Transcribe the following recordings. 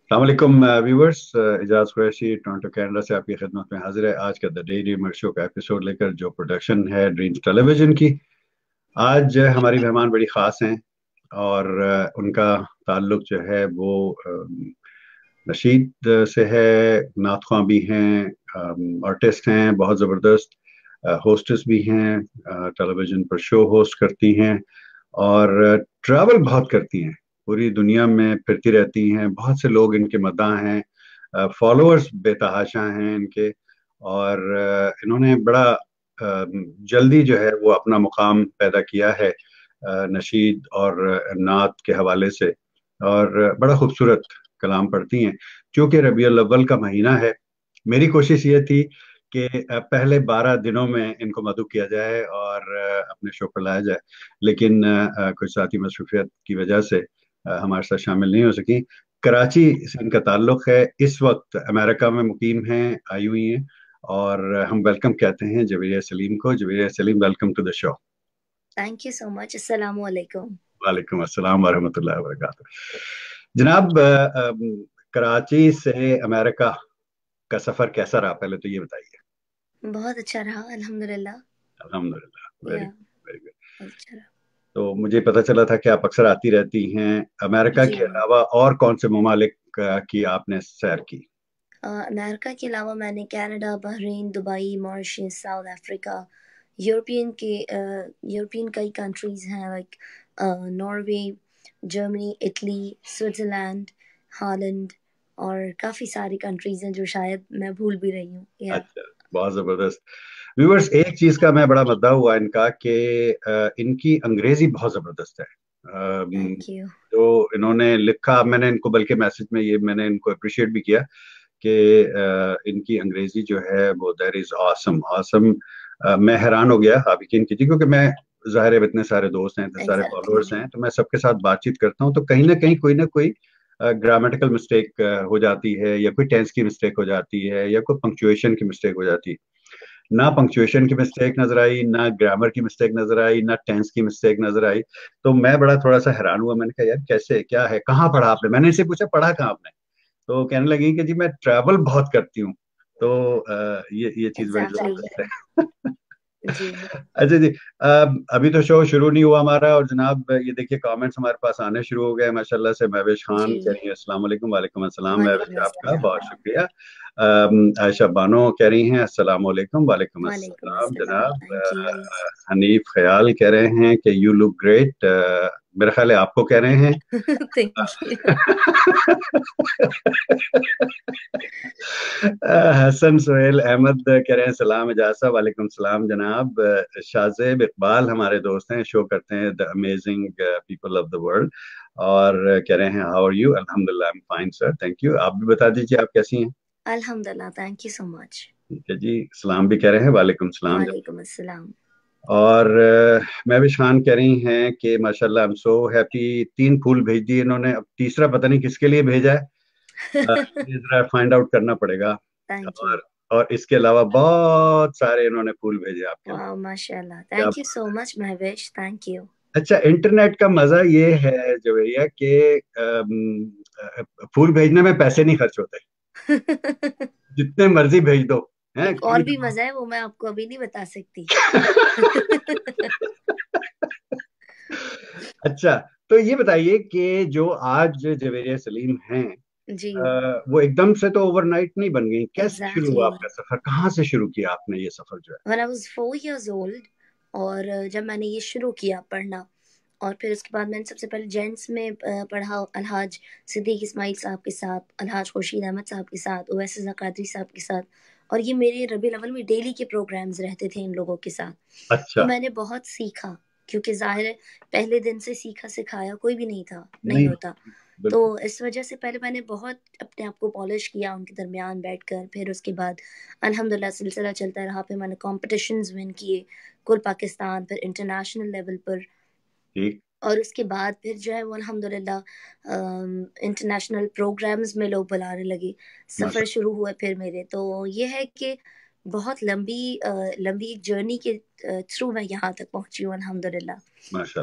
अस्सलाम वालेकुम viewers. Ejaz Qureshi Toronto Canada से आपकी खिदमत में हाजिर है। आज का द डेली मर शो का एपिसोड लेकर, जो प्रोडक्शन है ड्रीम्स टेलीविजन की। आज हमारी मेहमान बड़ी ख़ास हैं और उनका ताल्लुक जो है वो नशीद से है। नात ख्वां भी हैं, आर्टिस्ट हैं बहुत ज़बरदस्त, होस्टेस भी हैं, टेलीविज़न पर शो होस्ट करती हैं और ट्रैवल बहुत करती हैं। पूरी दुनिया में फिरती रहती हैं। बहुत से लोग इनके मद्दाह हैं, फॉलोअर्स बेतहाशा हैं इनके। और इन्होंने बड़ा जल्दी जो है वो अपना मुकाम पैदा किया है नशीद और नात के हवाले से। और बड़ा खूबसूरत कलाम पढ़ती हैं। क्योंकि रबीउल अव्वल का महीना है, मेरी कोशिश ये थी कि पहले 12 दिनों में इनको मदऊ किया जाए और अपने शो पर लाया जाए। लेकिन कुछ साथी मसरूफियत की वजह से हमारे साथ शामिल नहीं हो सकी। कराची से इनका ताल्लुक है, इस वक्त अमेरिका में मुकीम हैं, आई हुई हैं। और हम वेलकम कहते हैं जवेरिया सलीम को। Javeria Saleem, welcome to the show. Thank you so much. अस्सलाम वालेकुम। वालेकुम अस्सलाम वरहमतुल्लाहि वबरकातुहू। जनाब, कराची से अमेरिका का सफर कैसा रहा, पहले तो ये बताइए। बहुत अच्छा रहा अल्हम्दुलिल्लाह। अल्हम्दुलिल्लाह, वेरी या वेरी गुड। बहुत अच्छा रहा। तो मुझे पता चला था कि आप अक्सर आती रहती हैं। अमेरिका जी। के अलावा और कौन से ममालिक की आपने सैर की? अमेरिका के अलावा मैंने Canada, Bahrain, Dubai, Mauritius, South Africa, European कई कंट्रीज हैं, like Norway, Germany, Italy, Switzerland, Holland, और काफ़ी सारी कंट्रीज हैं जो शायद मैं भूल भी रही हूँ। या अच्छा, बहुत जबरदस्त। व्यूवर्स, एक चीज का मैं बड़ा मद्दा हुआ इनका कि इनकी अंग्रेजी बहुत जबरदस्त है। Thank you. जो इन्होंने लिखा, मैंने इनको बल्कि मैसेज में ये मैंने इनको अप्रिशिएट भी किया कि इनकी अंग्रेजी जो है वो दैट इज ऑसम ऑसम। मैं हैरान हो गया, आप यकीन कीजिए, क्योंकि मैं ज़ाहिर है इतने सारे दोस्त हैं, इतने सारे एग्जैक्टली। फॉलोअर्स हैं, तो मैं सबके साथ बातचीत करता हूँ, तो कहीं ना कोई ग्रामेटिकल मिस्टेक हो जाती है, या कोई टेंस की मिस्टेक हो जाती है, या कोई पंक्चुएशन की मिस्टेक हो जाती है। ना पंक्चुएशन की मिस्टेक नजर आई, ना ग्रामर की मिस्टेक नजर आई, ना टेंस की मिस्टेक नजर आई। तो मैं बड़ा थोड़ा सा हैरान हुआ। मैंने कहा यार कैसे, क्या है, कहाँ पढ़ा आपने? मैंने इसे पूछा पढ़ा कहाँ आपने? तो कहने लगी कि जी मैं ट्रैवल बहुत करती हूँ। तो ये चीज बड़ी एग्जैक्टली। जबरदस्त है। जी। अच्छा जी। अभी तो शो शुरू नहीं हुआ हमारा, और जनाब ये देखिए कमेंट्स हमारे पास आने शुरू हो गए माशाल्लाह से। महविश खान कह जी। रही है अस्सलाम वालेकुम। वालेकुम अस्सलाम महविश, वालेकुम आपका अस्सलाम। बहुत शुक्रिया। आयशा बानो कह रही हैं अस्सलाम वालेकुम। वालेकुम वालेकुम अस्सलाम अस्सलाम। जनाब। Thank you. हनीफ ख्याल कह रहे हैं कि यू लुक ग्रेट। मेरा ख्याल है आपको कह रहे हैं। Thank you. हसन सोहेल अहमद कह रहे हैं सलाम एजाज साहब। वालेकुम सलाम जनाब। शाहजेब इकबाल हमारे दोस्त हैं, शो करते हैं the amazing people of the world, और कह रहे हैं हाउ आर यू? अल्हम्दुलिल्लाह, I am fine sir, thank you. आप भी बता दीजिए आप कैसी हैं। अल्हम्दुलिल्लाह। Thank you so much. ठीक है जी, सलाम भी कह रहे हैं। वालेकुम सलाम जनाब। वालेकुम अस्सलाम। और महविश खान कह रही हैं कि माशाल्लाह आई एम सो हैप्पी। 3 फूल भेज दिए इन्होंने, अब तीसरा पता नहीं किसके लिए भेजा है। ये जरा फाइंड आउट करना पड़ेगा। Thank you. और इसके अलावा बहुत सारे इन्होंने फूल भेजे आपके लिए। वाह माशाल्लाह। क्या थैंक यू बात सो है। मच महवेश। Thank you. अच्छा, इंटरनेट का मजा ये है जवेरिया कि फूल भेजने में पैसे नहीं खर्च होते, जितने मर्जी भेज दो। हैं एक कोई और भी मजा है, वो मैं आपको अभी नहीं बता सकती। अच्छा, तो ये बताइए कि जो आज जवेरिया सलीम हैं, जी। वो एकदम से तो ओवरनाइट नहीं बन गई। कैसे शुरू हुआ एग्जैक्टली। आपका सफर, कहाँ से शुरू किया आपने ये सफर जो है? When I was 4 years old, और जब मैंने ये शुरू किया पढ़ना, और फिर उसके बाद मैंने सबसे पहले जेंट्स में पढ़ा अलहाज सिद्दीक इस्माइल साहब के साथ, अलहाज खुर्शीद अहमद साहब के साथ, ओवैसी ज़कातरी साहब के साथ। और ये मेरे रबी अव्वल में डेली के प्रोग्राम्स रहते थे इन लोगों के साथ। तो अच्छा। मैंने बहुत सीखा, क्योंकि ज़ाहिर है पहले दिन से सीखा सिखाया कोई भी नहीं था, नहीं नहीं, होता। तो बिल्कुल। इस वजह से पहले मैंने बहुत अपने आप को पॉलिश किया उनके दरमियान बैठकर। फिर उसके बाद अल्हम्दुलिल्लाह सिलसिला चलता रहा। फिर मैंने कॉम्पिटिशन्स विन किए, कुल पाकिस्तान, फिर इंटरनेशनल लेवल पर। ठीक। और उसके बाद फिर जो है वो अल्हम्दुलिल्लाह इंटरनेशनल प्रोग्राम्स में लोग बुलाने लगे, सफ़र माशा शुरू हुए फिर मेरे। तो ये है कि बहुत लंबी एक जर्नी के थ्रू मैं यहाँ तक पहुँची हूँ अल्हम्दुलिल्लाह। माशाल्लाह।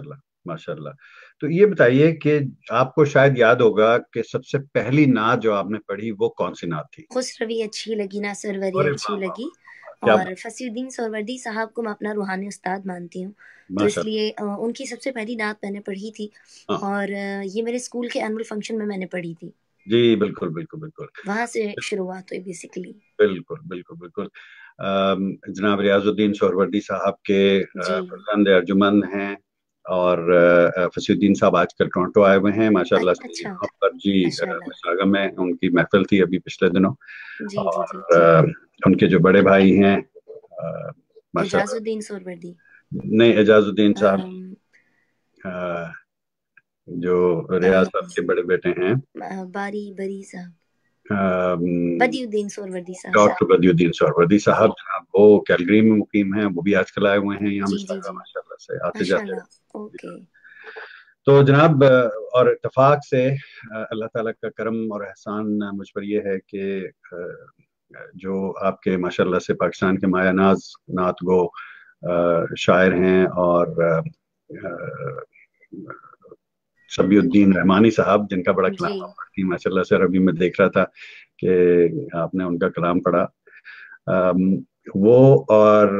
माशाल्लाह। तो ये बताइए कि आपको शायद याद होगा कि सबसे पहली नात जो आपने पढ़ी वो कौन सी नात थी? खुसरवी अच्छी लगी, ना सरवरी अरे अच्छी वाह वाह लगी। वाह, क्या और बात। फसीउद्दीन सोहरवर्दी साहब को मैं अपना रूहानी उस्ताद मानती हूँ, तो माशाल्लाह। इसलिए उनकी सबसे पहली नात मैंने पढ़ी थी। हाँ और ये मेरे स्कूल के एनुअल फंक्शन में मैंने पढ़ी थी, जी, बिल्कुल बिल्कुल बिल्कुल। वहां से शुरुआत हुई बेसिकली। बिल्कुल बिल्कुल बिल्कुल। जनाब रियाजुद्दीन सोहरवर्दी साहब के जी। फर्जंद अर्जुमंद हैं, और फसीउद्दीन साहब आजकल टोरंटो आए हुए हैं माशाल्लाह से अच्छा। यहाँ पर जी। माशाल्लाह। मिसागम में उनकी महफिल थी अभी पिछले दिनों। जी जी जी। और उनके जो बड़े भाई हैं माशाल्लाह, एजाजुद्दीन सोहरवर्दी। नहीं एजाजुद्दीन साहब अम, अ, जो रियाज साहब अम, के बड़े बेटे हैं, बारी बरी साहब, अम, बदियुद्दीन सोहरवर्दी साहब। डॉक्टर बदियुद्दीन सोहरवर्दी जी साहब जनाब, वो कैलगरी में मुकीम हैं, वो भी आजकल आए हुए हैं यहाँ जी जी मिसागा जी। माशाल्लाह से आते जाते माशाल्लाह। रहते ओके। हैं। तो जनाब और इत्तेफाक से अल्लाह ताला का करम और एहसान मुझ पर ये है कि जो आपके माशाल्लाह से पाकिस्तान के माया नाज नात गो शायर हैं, और सबियुद्दीन रहमानी साहब, जिनका बड़ा जी। कलाम आप पढ़ती हैं माशाल्लाह से। अभी मैं देख रहा था कि आपने उनका कलाम पढ़ा। अम, वो और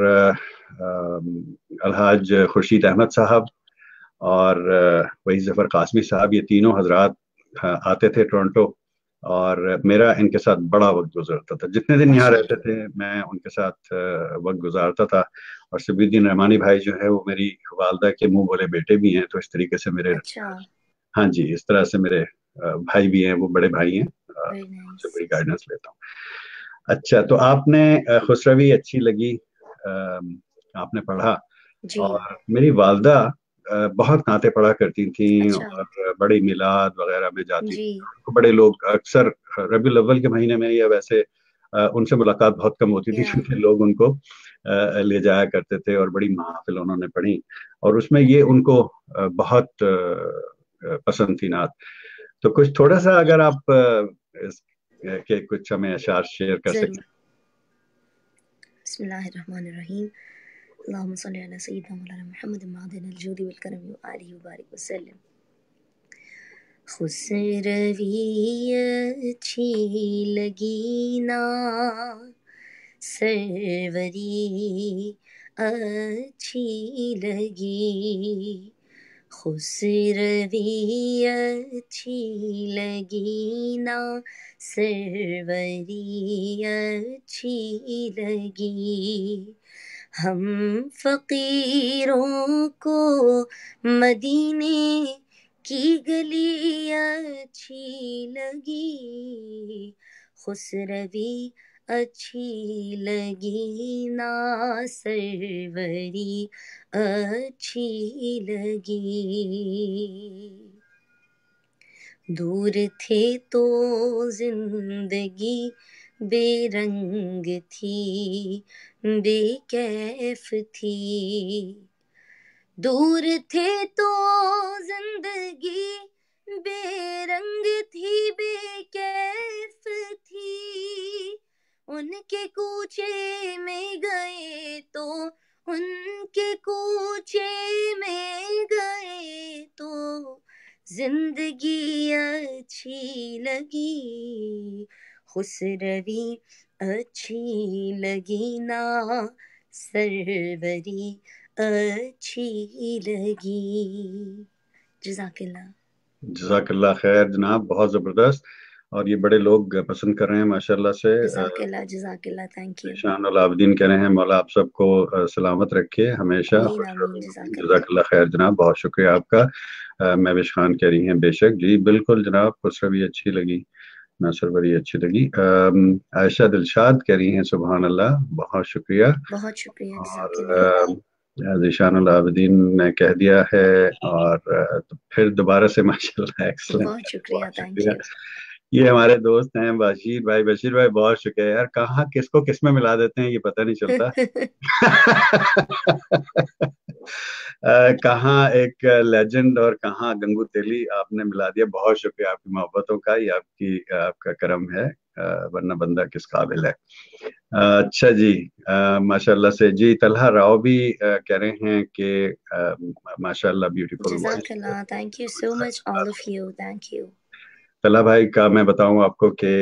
अलहाज खुर्शीद अहमद साहब और वही जफर कासमी साहब, ये तीनों हजरात आते थे टोरंटो, और मेरा इनके साथ बड़ा वक्त गुजरता था। जितने दिन यहाँ रहते माशाल्लाह। थे मैं उनके साथ वक्त गुजारता था। और सबियुद्दीन रहमानी भाई जो है वो मेरी वालदा के मुंह बोले बेटे भी हैं, तो इस तरीके से मेरे, अच्छा। हाँ जी, इस तरह से मेरे भाई भी हैं, वो बड़े भाई हैं, वेरी उनसे नाइस। बड़ी गाइडेंस लेता हूँ। अच्छा, तो आपने खुसरवी अच्छी लगी, आपने पढ़ा। जी। और मेरी वालदा बहुत नाते पढ़ा करती थी, अच्छा। और बड़ी मिलाद वगैरह में जाती जी। थी। तो बड़े लोग अक्सर रबीउल अव्वल के महीने में या वैसे उनसे मुलाकात बहुत कम होती थी या। क्योंकि लोग उनको ले जाया करते थे, और बड़ी महफिल उन्होंने पढ़ी, और उसमें ये उनको बहुत पसंद थी नात। तो कुछ थोड़ा सा अगर आप के कुछ हमें अशार शेयर कर सकें। जरूर। बिस्मिल्लाहिर्रहमानिर्रहीम। अल्लाहुम्मा सल्ली अला सय्यिदिना मौलाना मुहम्मद मादिनिल जूदी वल करम व आलिहि व बारिक वसल्लम। खुसरवी अच्छी लगी ना सरवरी अच्छी लगी, खुसरवी अच्छी लगी ना सरवरी अच्छी लगी। हम फकीरों को मदीने की गली अच्छी लगी, खुसरवी अच्छी लगी ना सरवरी अच्छी लगी। दूर थे तो जिंदगी बेरंग थी, बेकैफ थी। दूर थे तो जिंदगी बेरंग थी, बेकैफ थी। उनके कूचे में गए तो, उनके कूचे में गए तो जिंदगी अच्छी लगी, खुसरवी अच्छी लगी ना सरवरी अच्छी लगी। जज़ाकल्लाह। जज़ाकल्लाह खैर जनाब, बहुत ज़बरदस्त। और ये बड़े लोग पसंद कर रहे हैं माशाल्लाह से। जज़ाकल्लाह जज़ाकल्लाह। Thank you. शान अल आबिदीन कह रहे हैं, मौला आप सबको सलामत रखे हमेशा, आमीन खुश आमीन। रहो। जज़ाकल्लाह। जज़ाकल्लाह खैर जनाब, बहुत शुक्रिया आपका। महविश खान कह रही हैं बेशक जी, बिल्कुल जनाब, खुसरवी अच्छी लगी, नासर बड़ी अच्छी लगी। आयशा दिलशाद कह रही हैं सुबहान अल्लाह, बहुत शुक्रिया। बहुत शुक्रिया। जज़ाकल्लाह। और ज़ीशान अल आबिदीन ने कह दिया है, और तो फिर दोबारा से माशाल्लाह एक्सलेंट, बहुत शुक्रिया। बहुत थैंक शुक्रिया। यू। یہ ہمارے دوست ہیں بشیر بھائی. بشیر بھائی بہت شکریہ یار, کہاں کس کو کس میں ملا دیتے ہیں یہ پتہ نہیں چلتا. کہاں ایک لیجنڈ اور کہاں گنگو تیلی آپ نے ملا دیا. بہت شکریہ آپ کی محبتوں کا, یہ آپ کا کرم ہے, ورنہ بندہ کس قابل ہے. اچھا جی, ماشاء اللہ سے جی. طلحہ راؤ بھی کہہ رہے ہیں کہ ماشاء اللہ بیوٹیفل جزاک وائس. اللہ, thank you so much all of you, thank you. Talha بھائی کا میں بتاؤں آپ کو کہ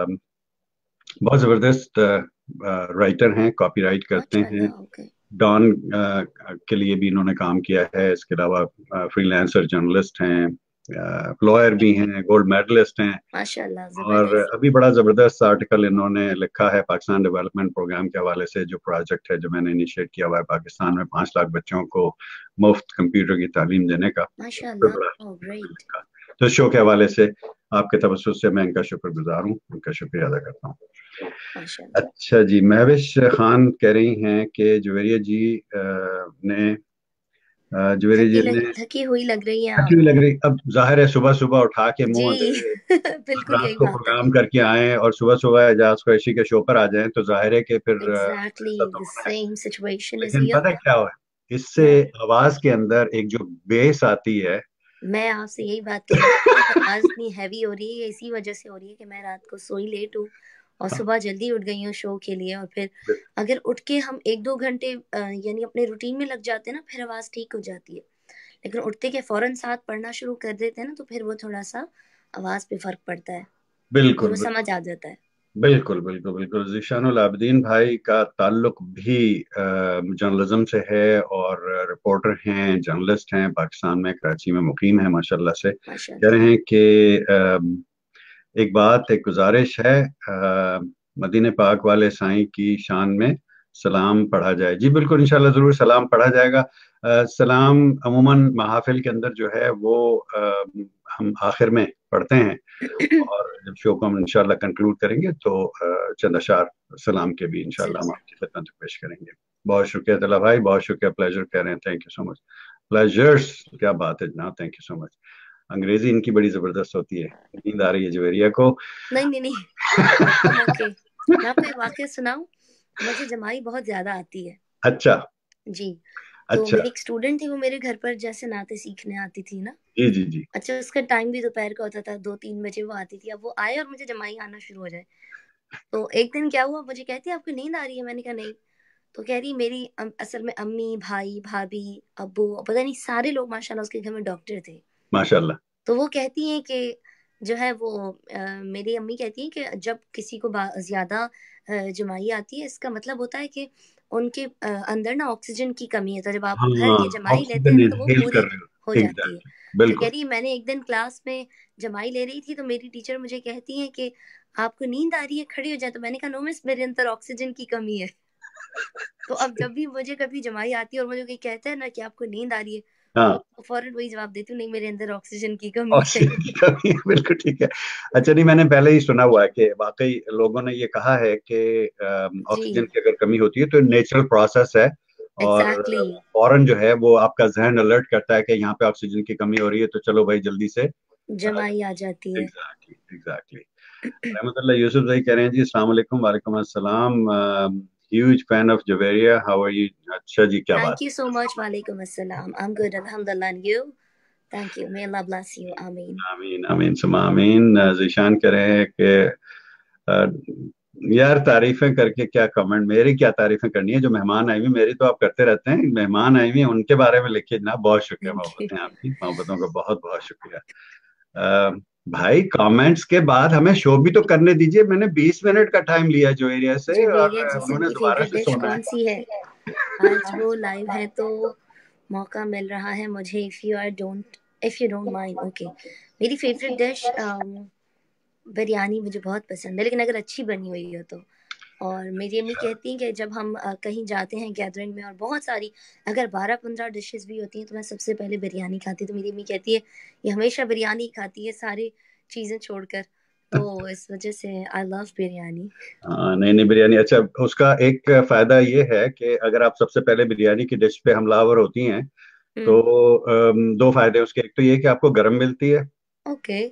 بہت زبردست رائٹر ہیں, کاپی رائٹ کرتے ماشاء ہیں. اللہ. اوکے. ڈان کے لیے بھی انہوں نے کام کیا ہے. اس کے علاوہ فری لانسر جرنلسٹ ہیں, لائر بھی ہیں, گولڈ میڈلسٹ ہیں. ماشاء اللہ, اور زبردست. ابھی بڑا زبردست آرٹیکل انہوں نے لکھا ہے پاکستان ڈیولپمنٹ پروگرام کے حوالے سے, جو پروجیکٹ ہے جو میں نے انیشیٹ کیا ہوا ہے پاکستان میں 5 لاکھ بچوں کو مفت کمپیوٹر کی تعلیم دینے کا. ماشاء اللہ. او گریٹ. تو اس شو کے حوالے سے آپ کے توسط سے میں ان کا شکر گزار ہوں, ان کا شکریہ ادا کرتا ہوں. ماشاء اللہ. اچھا جی, مہوش خان کہہ رہی ہیں کہ جویریہ جی نے جویریہ جی نے تھکی ہوئی لگ رہی ہیں اچھی آپ. بھی لگ رہی. اب ظاہر ہے صبح صبح اٹھا کے منہ جی. اندھیرے بالکل رات یہی کو بات ہے. پروگرام کر کے آئیں اور صبح صبح اعجاز قریشی کے شو پر آ جائیں تو ظاہر ہے کہ پھر ایگزیکٹلی ایسا تو the ہونا ہے. same situation is لیکن here. پتہ ہے کیا ہوا ہے, اس سے کیا؟ آواز کے اندر ایک جو بیس آتی ہے. میں آپ سے یہی بات کہہ رہی تھی کہ آواز اتنی ہیوی ہو رہی ہے, اسی وجہ سے ہو رہی ہے کہ میں رات کو سوئی لیٹ ہوں اور صبح جلدی اٹھ گئی ہوں شو کے لیے. اور پھر اگر اٹھ کے ہم 1-2 گھنٹے یعنی اپنے روٹین میں لگ جاتے ہیں نا, پھر آواز ٹھیک ہو جاتی ہے. لیکن اٹھتے کے فوراً ساتھ پڑھنا شروع کر دیتے ہیں نا, تو پھر وہ تھوڑا سا آواز پہ فرق پڑتا ہے, پھر بالکل وہ سمجھ آ جاتا ہے. بالکل بالکل بالکل. ذیشان العابدین بھائی کا تعلق بھی جرنلزم سے ہے, اور رپورٹر ہیں, جرنلسٹ ہیں, پاکستان میں کراچی میں مقیم ہیں ماشاء اللہ سے. ماشاء کہہ اللہ. رہے ہیں کہ ایک بات, ایک گزارش ہے, مدینہ پاک والے سائیں کی شان میں سلام پڑھا جائے. جی بالکل, انشاءاللہ ضرور سلام پڑھا جائے گا. سلام عموماً محافل کے اندر جو ہے وہ ہم آخر میں پڑھتے ہیں, اور جب شو کو ہم انشاءاللہ کنکلوڈ کریں گے تو چند اشعار سلام کے بھی انشاءاللہ ہم آپ کی خدمت میں پیش کریں گے. بہت شکریہ طلعہ بھائی, بہت شکریہ. پلیجر کہہ رہے ہیں, تھینک یو سو مچ. پلیجرس, کیا بات ہے جناب, تھینک یو سو مچ. انگریزی ان کی بڑی زبردست ہوتی ہے. نیند آ رہی ہے جویریہ کو. نہیں نہیں نہیں, ہم اوکے. میں آپ کو ایک واقعہ سناؤں, مجھے جمائی بہت زیادہ آتی ہے. اچھا جی. تو اچھا. میری ایک اسٹوڈنٹ تھی, وہ میرے گھر پر جیسے نعتیں سیکھنے آتی تھی نا. جی جی جی. اچھا, اس کا ٹائم بھی دوپہر کا ہوتا تھا, 2-3 بجے وہ آتی تھی. اب وہ آئے اور مجھے جمائی آنا شروع ہو جائے. تو ایک دن کیا ہوا, مجھے کہتی ہے آپ کو نیند آ رہی ہے. میں نے کہا نہیں. تو کہہ رہی میری اصل میں امی, بھائی, بھابھی, ابو, پتہ نہیں سارے لوگ ماشاءاللہ اس کے گھر میں ڈاکٹر تھے. ماشاءاللہ. تو وہ کہتی ہیں کہ جو ہے وہ میری امی کہتی ہیں کہ جب کسی کو زیادہ جمائی آتی ہے, اس کا مطلب ہوتا ہے کہ ان کے اندر نا آکسیجن کی کمی ہے. تو جب آپ بھر ہاں, کے جمائی لیتے ہیں آکسیجن نا تو وہ انہیل پوری کر رہے ہو. ہو جاتی ہے. ایگزیکٹلی, تو کہہ بالکل. رہی میں نے ایک دن کلاس میں جمائی لے رہی تھی, تو میری ٹیچر مجھے کہتی ہیں کہ آپ کو نیند آ رہی ہے, کھڑی ہو جائے. تو میں نے کہا نو مس, میرے اندر آکسیجن کی کمی ہے. تو اب جب بھی مجھے کبھی جمائی آتی ہے اور مجھے کوئی کہتا ہے نا کہ آپ کو نیند آ رہی ہے, ہاں, تو فوراً وہی جواب دیتی ہوں, نہیں میرے اندر آکسیجن کی کمی ہے. آکسیجن کی کمی ہے, بالکل ٹھیک ہے. اچھا نہیں, میں نے پہلے ہی سنا ہوا ہے کہ واقعی لوگوں نے یہ کہا ہے کہ جی آکسیجن کی اگر کمی ہوتی ہے تو نیچرل پروسیس ہے, اور ایگزیکٹلی. فوراً جو ہے وہ آپ کا ذہن الرٹ کرتا ہے کہ یہاں پہ آکسیجن کی کمی ہو رہی ہے, تو چلو بھائی جلدی سے. جمائی آ جاتی ہے. Exactly exactly. رحمت اللہ یوسف بھائی کہہ رہے ہیں جی السلام علیکم. وعلیکم السلام. Huge fan of Javeria, how are you. اچھا جی, کیا تھینک بات. You so much. وعلیکم السلام. I'm good alhamdulillah, and you? Thank you. May Allah bless you. آمین. آمین آمین ثم آمین. ذیشان کہہ رہے ہیں کہ یار تعریفیں کر کے کیا کمنٹ, میری کیا تعریفیں کرنی ہے, جو مہمان آئے ہوئے میری تو آپ کرتے رہتے ہیں, مہمان آئے ہوئے ان کے بارے میں لکھیے جناب. بہت شکریہ, Thank you. محبتیں آپ کی, محبتوں کا بہت بہت شکریہ. بھائی کامنٹس کے بعد ہمیں شو بھی تو کرنے دیجئے. میں نے 20 منٹ کا ٹائم لیا جو ایریا سے, اور جویریہ جی سے انہوں ان نے کی دوبارہ فیوریٹ سے ڈش سونا کون ہے. سی ہے؟ آج وہ لائیو ہے تو موقع مل رہا ہے مجھے. if you don't mind. اوکے. میری فیوریٹ ڈش بریانی مجھے بہت پسند ہے, لیکن اگر اچھی بنی ہوئی ہو تو. اور میری امی کہتی ہیں کہ جب ہم کہیں جاتے ہیں گیدرنگ میں, اور بہت ساری اگر 12-15 ڈشز بھی ہوتی ہیں, تو میں سب سے پہلے بریانی کھاتی. تو میری امی کہتی ہے یہ ہمیشہ بریانی کھاتی ہے ساری چیزیں چھوڑ کر, تو اس وجہ سے آئی لو بریانی. نہیں نہیں, بریانی اچھا. اس کا ایک فائدہ یہ ہے کہ اگر آپ سب سے پہلے بریانی کی ڈش پہ حملہ آور ہوتی ہیں تو دو فائدے اس کے. ایک تو یہ کہ آپ کو گرم ملتی ہے, اوکے.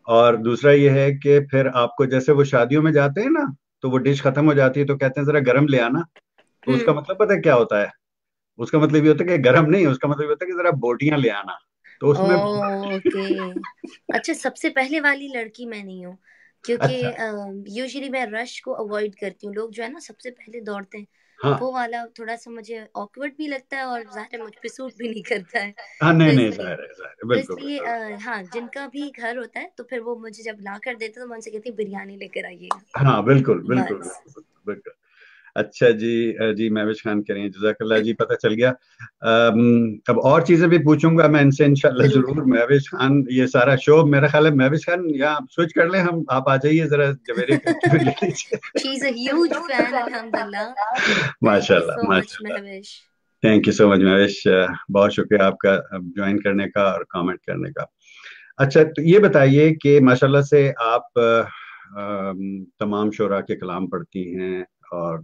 और दूसरा یہ ہے کہ پھر آپ کو جیسے وہ شادیوں میں جاتے ہیں نا تو وہ ڈش ختم ہو جاتی ہے تو کہتے ہیں ذرا گرم لے آنا. تو اس کا مطلب پتہ ہے کیا ہوتا ہے؟ اس کا مطلب یہ ہوتا ہے کہ گرم نہیں، اس کا مطلب یہ ہوتا ہے کہ ذرا بوٹیاں لے آنا. تو اس میں اوکے. اچھا سب سے پہلے والی لڑکی میں نہیں ہوں، اچھا کیونکہ یوزلی میں رش کو اوائڈ کرتی ہوں. لوگ جو ہے نا سب سے پہلے دوڑتے ہیں، ہاں وہ والا تھوڑا سا مجھے آکورڈ بھی لگتا ہے اور ظاہر ہے مجھ پہ سوٹ بھی نہیں کرتا ہے. ہاں تو نہیں اس نہیں لیے ظاہر ہے ظاہر ہے، تو بالکل اس لیے بالکل. ہاں جن کا بھی گھر ہوتا ہے تو پھر وہ مجھے جب لا کر دیتے تو میں ان سے کہتی ہوں بریانی لے کر آئیے گا ہاں بالکل بالکل بس. بالکل بالکل. اچھا جی جی مہوش خان کریں جزاک اللہ جی، پتہ چل گیا. اب اور چیزیں بھی پوچھوں گا میں ان سے انشاءاللہ ضرور. ضرور. مہوش خان یہ سارا شو میرا خیال ہے مہوش خان یہاں سوئچ کر لیں ہم، آپ آ جائیے ذرا جویریہ کا انٹرویو لے لیجیے. شی از اے ہیوج فین الحمدللہ. ماشاء thank you Allah so much ماشاء اللہ. Mahvish. Thank you so much Mahvish, بہت شکریہ آپ کا جوائن کرنے کا اور کامنٹ کرنے کا. اچھا تو یہ بتائیے کہ ماشاءاللہ سے آپ تمام شعراء کے کلام پڑھتی ہیں، اور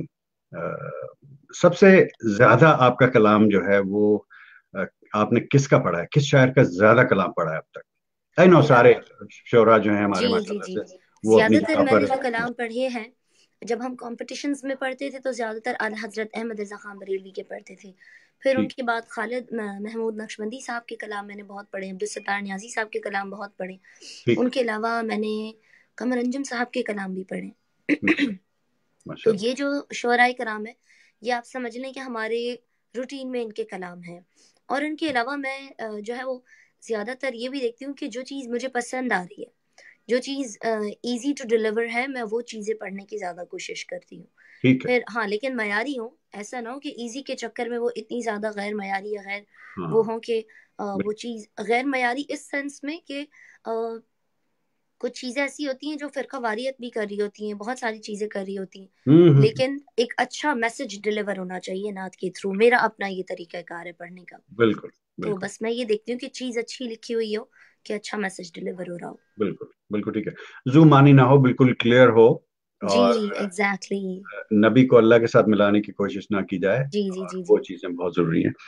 سب سے زیادہ آپ کا کلام جو ہے وہ آپ نے کس کا پڑھا ہے؟ کس شاعر کا زیادہ کلام پڑھا ہے اب تک؟ اے نو میرا سارے شعراء جو ہیں ہمارے جی جی ماشاءاللہ جی سے وہ زیادہ اپنی تر جگہ میں پر. نے جو کلام پڑھے ہیں، جب ہم کمپٹیشنز میں پڑھتے تھے تو زیادہ تر اعلیٰ حضرت احمد رضا خان بریلوی کے پڑھتے تھے. پھر ان ٹھیک کے بعد خالد محمود نقشبندی صاحب کے کلام میں نے بہت پڑھے، عبدالستار نیازی صاحب کے کلام بہت پڑھے. ٹھیک. ان کے علاوہ میں نے قمر انجم صاحب کے کلام بھی پڑھے. تو ماشاءاللہ یہ جو شعراء کرام ہے یہ آپ سمجھ لیں کہ ہمارے روٹین میں ان کے کلام ہیں. اور ان کے علاوہ میں جو ہے وہ زیادہ تر یہ بھی دیکھتی ہوں کہ جو چیز مجھے پسند آ رہی ہے، جو چیز ایزی ٹو ڈیلیور ہے، میں وہ چیزیں پڑھنے کی زیادہ کوشش کرتی ہوں. ٹھیک ہے. پھر ہاں لیکن معیاری ہوں، ایسا نہ ہو کہ ایزی کے چکر میں وہ اتنی زیادہ غیر معیاری یا غیر ہاں وہ ہوں کہ وہ چیز غیر معیاری اس سینس میں کہ کچھ چیزیں ایسی ہوتی ہیں جو فرقہ واریت بھی کر رہی ہوتی ہیں، بہت ساری چیزیں کر رہی ہوتی ہیں، ہوں. لیکن ایک اچھا میسج ڈلیور ہونا چاہیے نعت کے تھرو. میرا اپنا یہ طریقہ کار ہے پڑھنے کا. بالکل تو بالکل بس میں یہ دیکھتی ہوں کہ چیز اچھی لکھی ہوئی ہو، کہ اچھا میسج ڈلیور ہو رہا ہو. بالکل بالکل ٹھیک ہے. زو مانی نہ ہو، بالکل کلیئر ہو، جی اور ایگزیکٹلی. نبی کو اللہ کے ساتھ ملانے کی کوشش نہ کی جائے، جی جی اور جی جی وہ چیزیں بہت ضروری ہیں.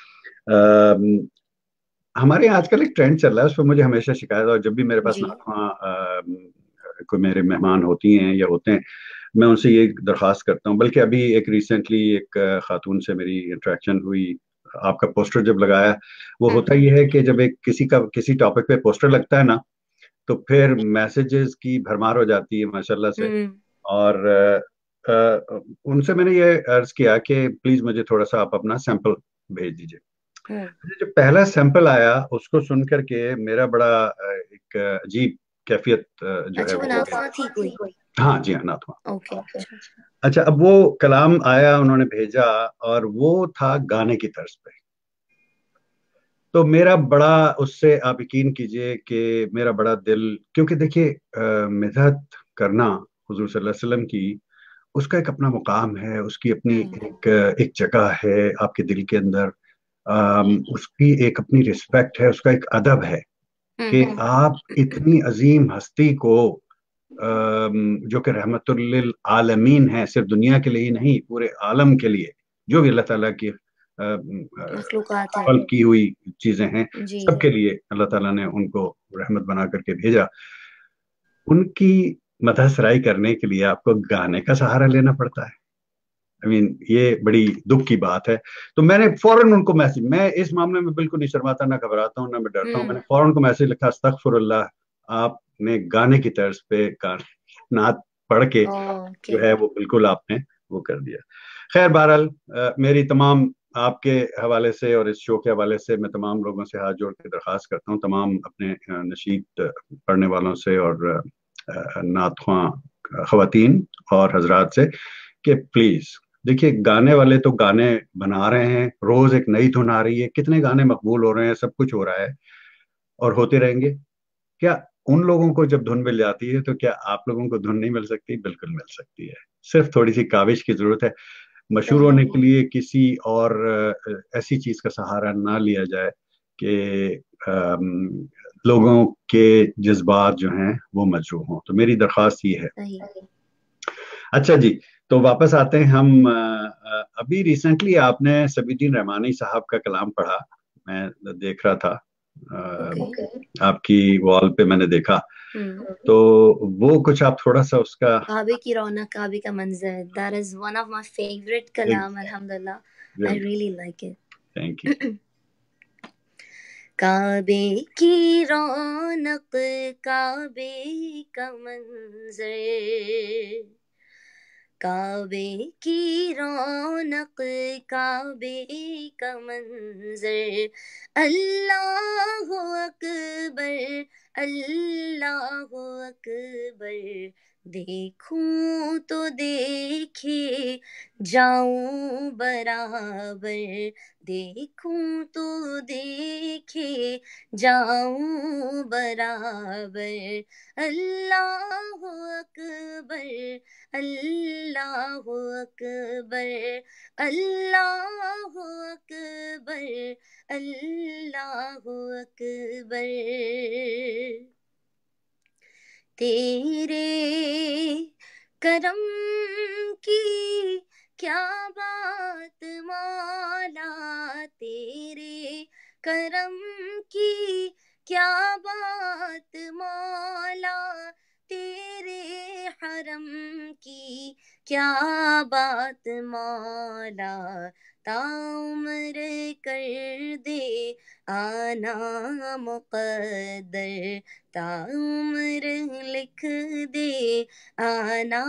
ہمارے یہاں آج کل ایک ٹرینڈ چل رہا ہے، اس پہ مجھے ہمیشہ شکایت، اور جب بھی میرے پاس جی ناتواں کوئی میرے مہمان ہوتی ہیں یا ہوتے ہیں میں ان سے یہ درخواست کرتا ہوں. بلکہ ابھی ایک ریسنٹلی ایک خاتون سے میری انٹریکشن ہوئی، آپ کا پوسٹر جب لگایا، وہ ہوتا یہ ہے کہ جب ایک کسی ٹاپک پہ پوسٹر لگتا ہے نا تو پھر میسیجز کی بھرمار ہو جاتی ہے ماشاءاللہ سے. اور ان سے میں نے یہ عرض کیا کہ پلیز مجھے تھوڑا سا آپ اپنا سیمپل بھیج دیجیے. جو پہلا سیمپل آیا اس کو سن کر کے میرا بڑا ایک عجیب کیفیت جو ہے اچھا وہ وہ ہو نعت خواں تھی کوئی؟ گئی. ہاں جی ہاں ناتواں. اوکے اچھا. اچھا اب وہ کلام آیا، انہوں نے بھیجا، اور وہ تھا گانے کی طرز پہ. تو میرا بڑا اس سے آپ یقین کیجئے کہ میرا بڑا دل، کیونکہ دیکھیے مدحت کرنا حضور صلی اللہ علیہ وسلم کی، اس کا ایک اپنا مقام ہے، اس کی اپنی ایک جگہ ہے آپ کے دل کے اندر. اس کی ایک اپنی رسپیکٹ ہے، اس کا ایک ادب ہے کہ آپ اتنی عظیم ہستی کو جو کہ رحمت للعالمین ہے، صرف دنیا کے لیے ہی نہیں پورے عالم کے لیے، جو بھی اللہ تعالیٰ کی مخلوقات ہے. خلق کی ہوئی چیزیں ہیں جی سب کے لیے اللہ تعالیٰ نے ان کو رحمت بنا کر کے بھیجا. ان کی مدح سرائی کرنے کے لیے آپ کو گانے کا سہارا لینا پڑتا ہے. یہ بڑی دکھ کی بات ہے. تو میں نے فوراً ان کو میسج، میں اس معاملے میں بالکل نہیں شرماتا، نہ گھبراتا ہوں، نہ میں ڈرتا ہوں. میں نے فوراً کو میسج لکھا، استغفر اللہ، آپ نے گانے کی طرز پہ نعت پڑھ کے جو ہے وہ بالکل آپ نے وہ کر دیا. خیر بہرحال میری تمام آپ کے حوالے سے اور اس شو کے حوالے سے میں تمام لوگوں سے ہاتھ جوڑ کے درخواست کرتا ہوں، تمام اپنے نشید پڑھنے والوں سے اور نعت خواں خواتین اور حضرات سے کہ پلیز دیکھیے گانے والے تو گانے بنا رہے ہیں، روز ایک نئی دھن آ رہی ہے، کتنے گانے مقبول ہو رہے ہیں، سب کچھ ہو رہا ہے اور ہوتے رہیں گے. کیا ان لوگوں کو جب دھن مل جاتی ہے تو کیا آپ لوگوں کو دھن نہیں مل سکتی؟ بالکل مل سکتی ہے، صرف تھوڑی سی کاوش کی ضرورت ہے. مشہور ہونے کے لیے کسی اور ایسی چیز کا سہارا نہ لیا جائے کہ لوگوں کے جذبات جو ہیں وہ مجروح ہوں. تو میری درخواست یہ ہے. اچھا جی تو واپس آتے ہیں ہم. ابھی ریسنٹلی آپ نے سبی الدین رحمانی صاحب کا کلام پڑھا، میں دیکھ رہا تھا آپ کی وال پہ میں نے دیکھا. تو وہ کچھ آپ تھوڑا سا اس کا کعبے کی رونق، کعبے کا منظر، that is one of my favorite کلام. الحمدللہ I really like it. Thank you. کعبے کی رونق، کعبے کا منظر، کعبے کی رونق، کعبے کا منظر، اللہ اکبر، اللہ اکبر، دیکھوں تو دیکھے جاؤں برابر، دیکھوں تو دیکھے جاؤں برابر، اللہ اکبر، اللہ اکبر، اللہ اکبر، اللہ اکبر. تیرے کرم کی کیا بات مولا، تیرے کرم کی کیا بات مولا، تیرے حرم کی کیا بات مولا، تاعمر کر دے آنا مقدر، تاعمر لکھ دے آنا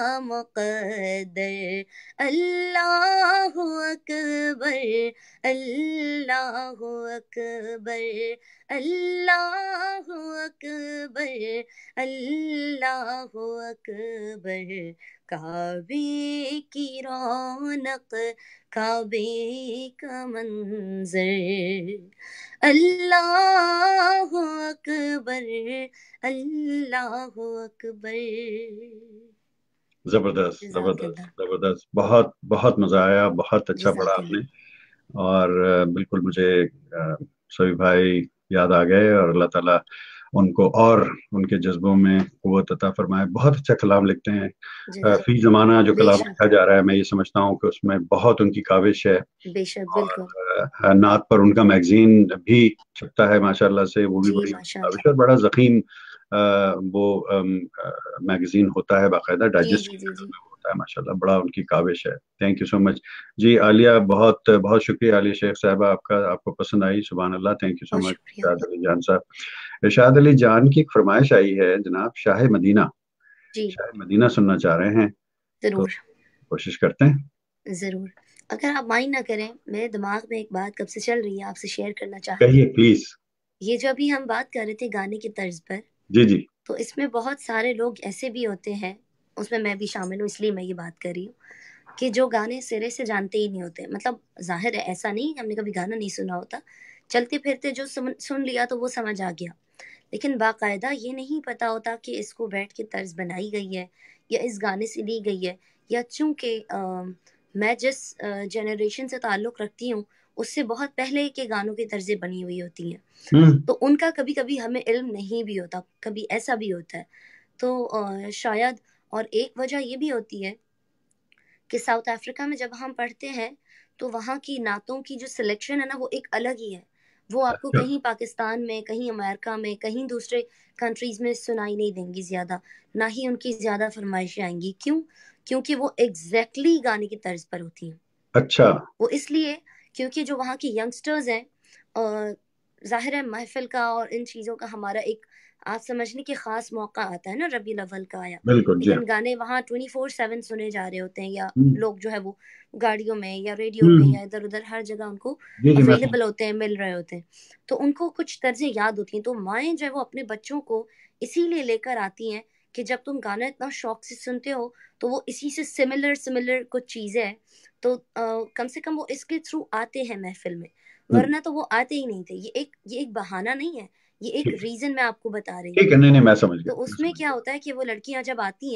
مقدر، اللہ اکبر، اللہ اکبر، اللہ اکبر، اللہ اکبر. کعبے کی رونق، کعبے کا منظر، اللہ اکبر، اللہ اکبر. زبردست زبردست زبردست. بہت بہت مزہ آیا، بہت اچھا پڑھا آپ نے. اور بالکل مجھے سبھی بھائی یاد آ گئے، اور اللہ تعالیٰ ان کو اور ان کے جذبوں میں قوت عطا فرمائے. بہت اچھا کلام لکھتے ہیں. فی زمانہ جو کلام لکھا جا رہا ہے، میں یہ سمجھتا ہوں کہ اس میں بہت ان کی کاوش ہے. بے شک، بالکل. اور نعت پر ان کا میگزین بھی چھپتا ہے ماشاء اللہ سے، وہ بھی بڑی کاوش ہے، اور بڑا ضخیم وہ میگزین ہوتا ہے، باقاعدہ ڈائجسٹ ہوتا ہے ماشاء اللہ. بڑا ان کی کاوش ہے. تھینک یو سو مچ. جی عالیہ، بہت بہت شکریہ عالیہ شیخ صاحبہ آپ کا، آپ کو پسند آئی. سبحان اللہ. تھینک یو سو مچ ارشاد علی جان صاحب. ارشاد علی جان کی ایک فرمائش آئی ہے جناب، شاہ مدینہ. شاہ مدینہ سننا چاہ رہے ہیں. ضرور کوشش کرتے ہیں. ضرور. اگر آپ مائنڈ نہ کریں، میرے دماغ میں ایک بات کب سے چل رہی ہے، آپ سے شیئر کرنا چاہتی ہوں. کہیے پلیز. یہ جو ابھی ہم بات کر رہے تھے گانے کی طرز پر، جی جی، تو اس میں بہت سارے لوگ ایسے بھی ہوتے ہیں، اس میں بھی شامل ہوں، اس لیے میں یہ بات کر رہی ہوں کہ جو گانے سرے سے جانتے ہی نہیں ہوتے. مطلب ظاہر ہے ایسا نہیں ہم نے کبھی گانا نہیں سنا ہوتا، چلتے پھرتے جو سن لیا تو وہ سمجھ آ گیا، لیکن باقاعدہ یہ نہیں پتا ہوتا کہ اس کو بیٹھ کے طرز بنائی گئی ہے یا اس گانے سے لی گئی ہے، یا چونکہ میں جس جنریشن سے تعلق رکھتی ہوں اس سے بہت پہلے کے گانوں کی طرزیں بنی ہوئی ہوتی ہیں، تو ان کا کبھی کبھی ہمیں علم نہیں بھی ہوتا، کبھی ایسا بھی ہوتا ہے. تو شاید اور ایک وجہ یہ بھی ہوتی ہے کہ ساؤتھ افریقہ میں جب ہم پڑھتے ہیں تو وہاں کی نعتوں کی جو سلیکشن ہے نا، وہ ایک الگ ہی ہے. وہ آپ کو کہیں پاکستان میں، کہیں امریکہ میں، کہیں دوسرے کنٹریز میں سنائی نہیں دیں گی زیادہ، نہ ہی ان کی زیادہ فرمائشیں آئیں گی. کیوں؟ کیونکہ وہ ایگزیکٹلی گانے کی طرز پر ہوتی ہیں. اچھا. وہ اس لیے کیونکہ جو وہاں کی ینگسٹرز ہیں، ظاہر ہے محفل کا اور ان چیزوں کا ہمارا ایک آپ سمجھنے کی خاص موقع آتا ہے نا، ربیع الاول کا آیا، لیکن گانے وہاں 24/7 سنے جا رہے ہوتے ہیں، یا لوگ جو ہے وہ گاڑیوں میں یا ریڈیو پہ یا ادھر ادھر ہر جگہ ان کو اویلیبل ہوتے ہیں، مل رہے ہوتے ہیں، تو ان کو کچھ طرزیں یاد ہوتی ہیں. تو مائیں جو ہے وہ اپنے بچوں کو اسی لیے لے کر آتی ہیں کہ جب تم گانا اتنا شوق سے سنتے ہو تو وہ اسی سے سملر کچھ چیزیں ہیں، تو کم سے کم وہ اس کے تھرو آتے ہیں محفل میں، ورنہ تو وہ آتے ہی نہیں تھے. یہ ایک بہانہ نہیں ہے، یہ ایک ریزن میں آپ کو بتا رہی ہوں. ٹھیک ہے، نہیں میں سمجھ گیا. تو اس میں کیا ہوتا ہے کہ وہ لڑکیاں جب آتی ہیں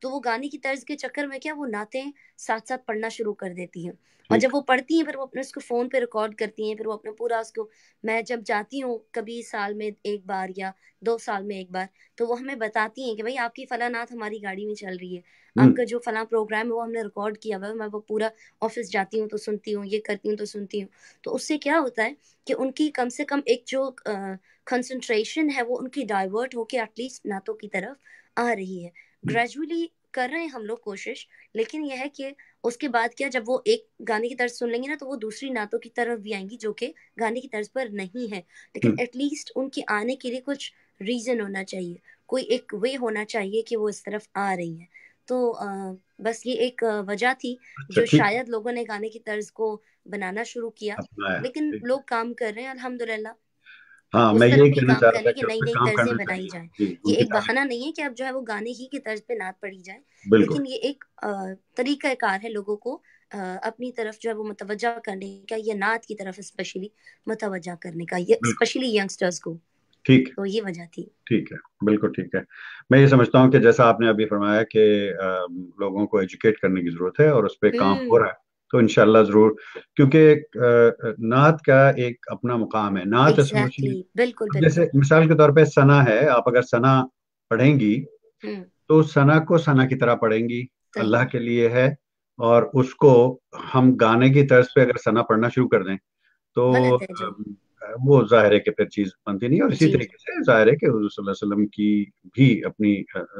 تو وہ گانے کی طرز کے چکر میں کیا وہ نعتیں ساتھ ساتھ پڑھنا شروع کر دیتی ہیں، اور جب وہ پڑھتی ہیں پھر وہ اپنے اس کو فون پہ ریکارڈ کرتی ہیں، پھر وہ اپنا پورا اس کو، میں جب جاتی ہوں کبھی سال میں ایک بار یا 2 سال میں ایک بار، تو وہ ہمیں بتاتی ہیں کہ بھائی آپ کی فلاں نعت ہماری گاڑی میں چل رہی ہے، آپ کا جو فلاں پروگرام ہے وہ ہم نے ریکارڈ کیا ہوا ہے، میں وہ پورا آفس جاتی ہوں تو سنتی ہوں، یہ کرتی ہوں تو سنتی ہوں. تو اس سے کیا ہوتا ہے کہ ان کی کم سے کم ایک جو کنسنٹریشن ہے وہ ان کی ڈائیورٹ ہو کے ایٹ لیسٹ نعتوں کی طرف آ رہی ہے. گریجولی کر رہے ہیں ہم لوگ کوشش، لیکن یہ ہے کہ اس کے بعد کیا، جب وہ ایک گانے کی طرز سن لیں گے نا تو وہ دوسری نعتوں کی طرف بھی آئیں گی جو کہ گانے کی طرز پر نہیں ہے، لیکن ایٹ لیسٹ ان کے آنے کے لیے کچھ ریزن ہونا چاہیے، کوئی ایک وے ہونا چاہیے کہ وہ اس طرف آ رہی ہیں. تو بس یہ ایک وجہ تھی جو شاید لوگوں نے گانے کی طرز کو بنانا شروع کیا، لیکن لوگ کام کر رہے ہیں الحمدللہ. ہاں، اس میں طرف یہی بھی کہنا کام چاہ کر رہا رہے تھا ہیں کہ کہ اس نئی پہ نئی کام طرزیں کرنا بنائی چاہیے. جائیں. جی، ان یہ کی ایک تعلیم. بہانہ نہیں ہے کہ اب جو ہے وہ گانے ہی کی طرز پہ نعت پڑھی جائے، بالکل لیکن یہ ایک طریقہ کار ہے لوگوں کو اپنی طرف جو ہے وہ متوجہ کرنے کا، یہ نعت کی طرف اسپیشلی متوجہ کرنے کا، یہ اسپیشلی ینگسٹرز کو. ٹھیک ہے، تو یہ وجہ تھی. ٹھیک ہے، بالکل ٹھیک ہے. میں یہ سمجھتا ہوں کہ جیسا آپ نے ابھی فرمایا کہ لوگوں کو ایجوکیٹ کرنے کی ضرورت ہے اور اس پہ کام ہو رہا ہے، تو انشاءاللہ ضرور، کیونکہ نعت کا ایک اپنا مقام ہے. نعت ایگزیکٹلی، بالکل جیسے بالکل. مثال کے طور پہ ثنا ہے، آپ اگر ثنا پڑھیں گی تو ثنا کو ثنا کی طرح پڑھیں گی، اللہ کے لیے ہے، اور اس کو ہم گانے کی طرز پہ اگر ثنا پڑھنا شروع کر دیں تو غلط ہے جو. وہ ظاہر ہے کہ پھر چیز بنتی نہیں. اور اسی جی طریقے سے ظاہر ہے کہ حضور صلی اللہ علیہ وسلم کی بھی اپنی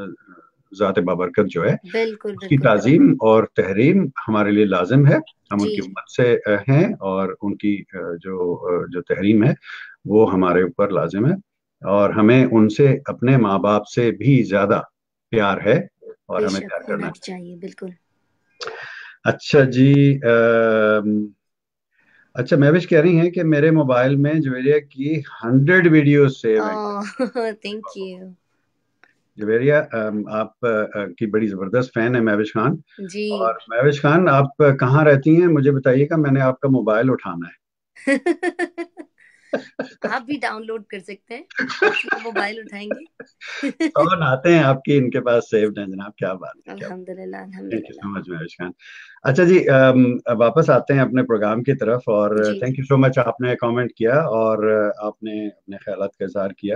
ذات بابرکت جو ہے بالکل اس کی بالکل. تعظیم اور تحریم ہمارے لیے لازم ہے. ہم ان جی کی امت سے ہیں اور ان کی جو تحریم ہے وہ ہمارے اوپر لازم ہے، اور ہمیں ان سے اپنے ماں باپ سے بھی زیادہ پیار ہے اور بے ہمیں شک پیار ہونا کرنا بھی چاہیے. بالکل. ہے. اچھا جی، اچھا مہوش کہہ رہی ہیں کہ میرے موبائل میں جویریہ کی 100 ویڈیوز سیو ہیں. Thank you. جویریہ آپ کی بڑی زبردست فین ہے مہوش خان. جی. اور مہوش خان آپ کہاں رہتی ہیں مجھے بتائیے گا، میں نے آپ کا موبائل اٹھانا ہے. آپ بھی ڈاؤن لوڈ کر سکتے ہیں، آپ بھی موبائل اٹھائیں گے. کون آتے ہیں آپ کی ان کے پاس سیوڈ ہیں جناب، کیا بات ہے. الحمدللہ تھینک یو الحمدللہ. سو مچ مہوش خان. اچھا جی، واپس آتے ہیں اپنے پروگرام کی طرف، اور جی تھینک یو سو مچ، آپ نے کامنٹ کیا اور آپ نے اپنے خیالات کا اظہار کیا.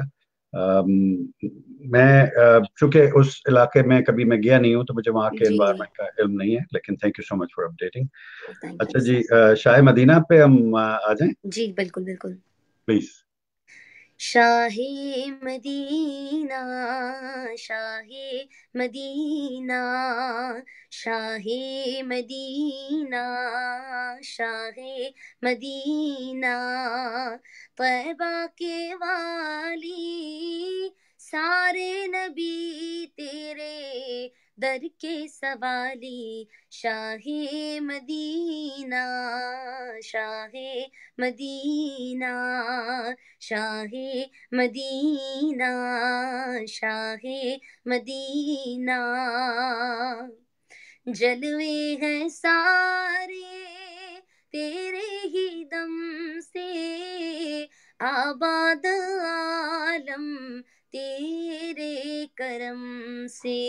میں چونکہ اس علاقے میں کبھی میں گیا نہیں ہوں تو مجھے وہاں کے جی. انوائرمنٹ کا علم نہیں ہے، لیکن thank you so much for updating. Thank اچھا یو. جی، شاہ مدینہ پہ ہم آ جائیں جی بالکل بالکل. پلیز. شاہ مدینہ، شاہ مدینہ، شاہ مدینہ، شاہ مدینہ، طیبہ کے والی، سارے نبی تیرے در کے سوالی، شاہ مدینہ، شاہ مدینہ، شاہ مدینہ، شاہ مدینہ، جلوے ہیں سارے تیرے ہی دم سے، آباد عالم تیرے کرم سے،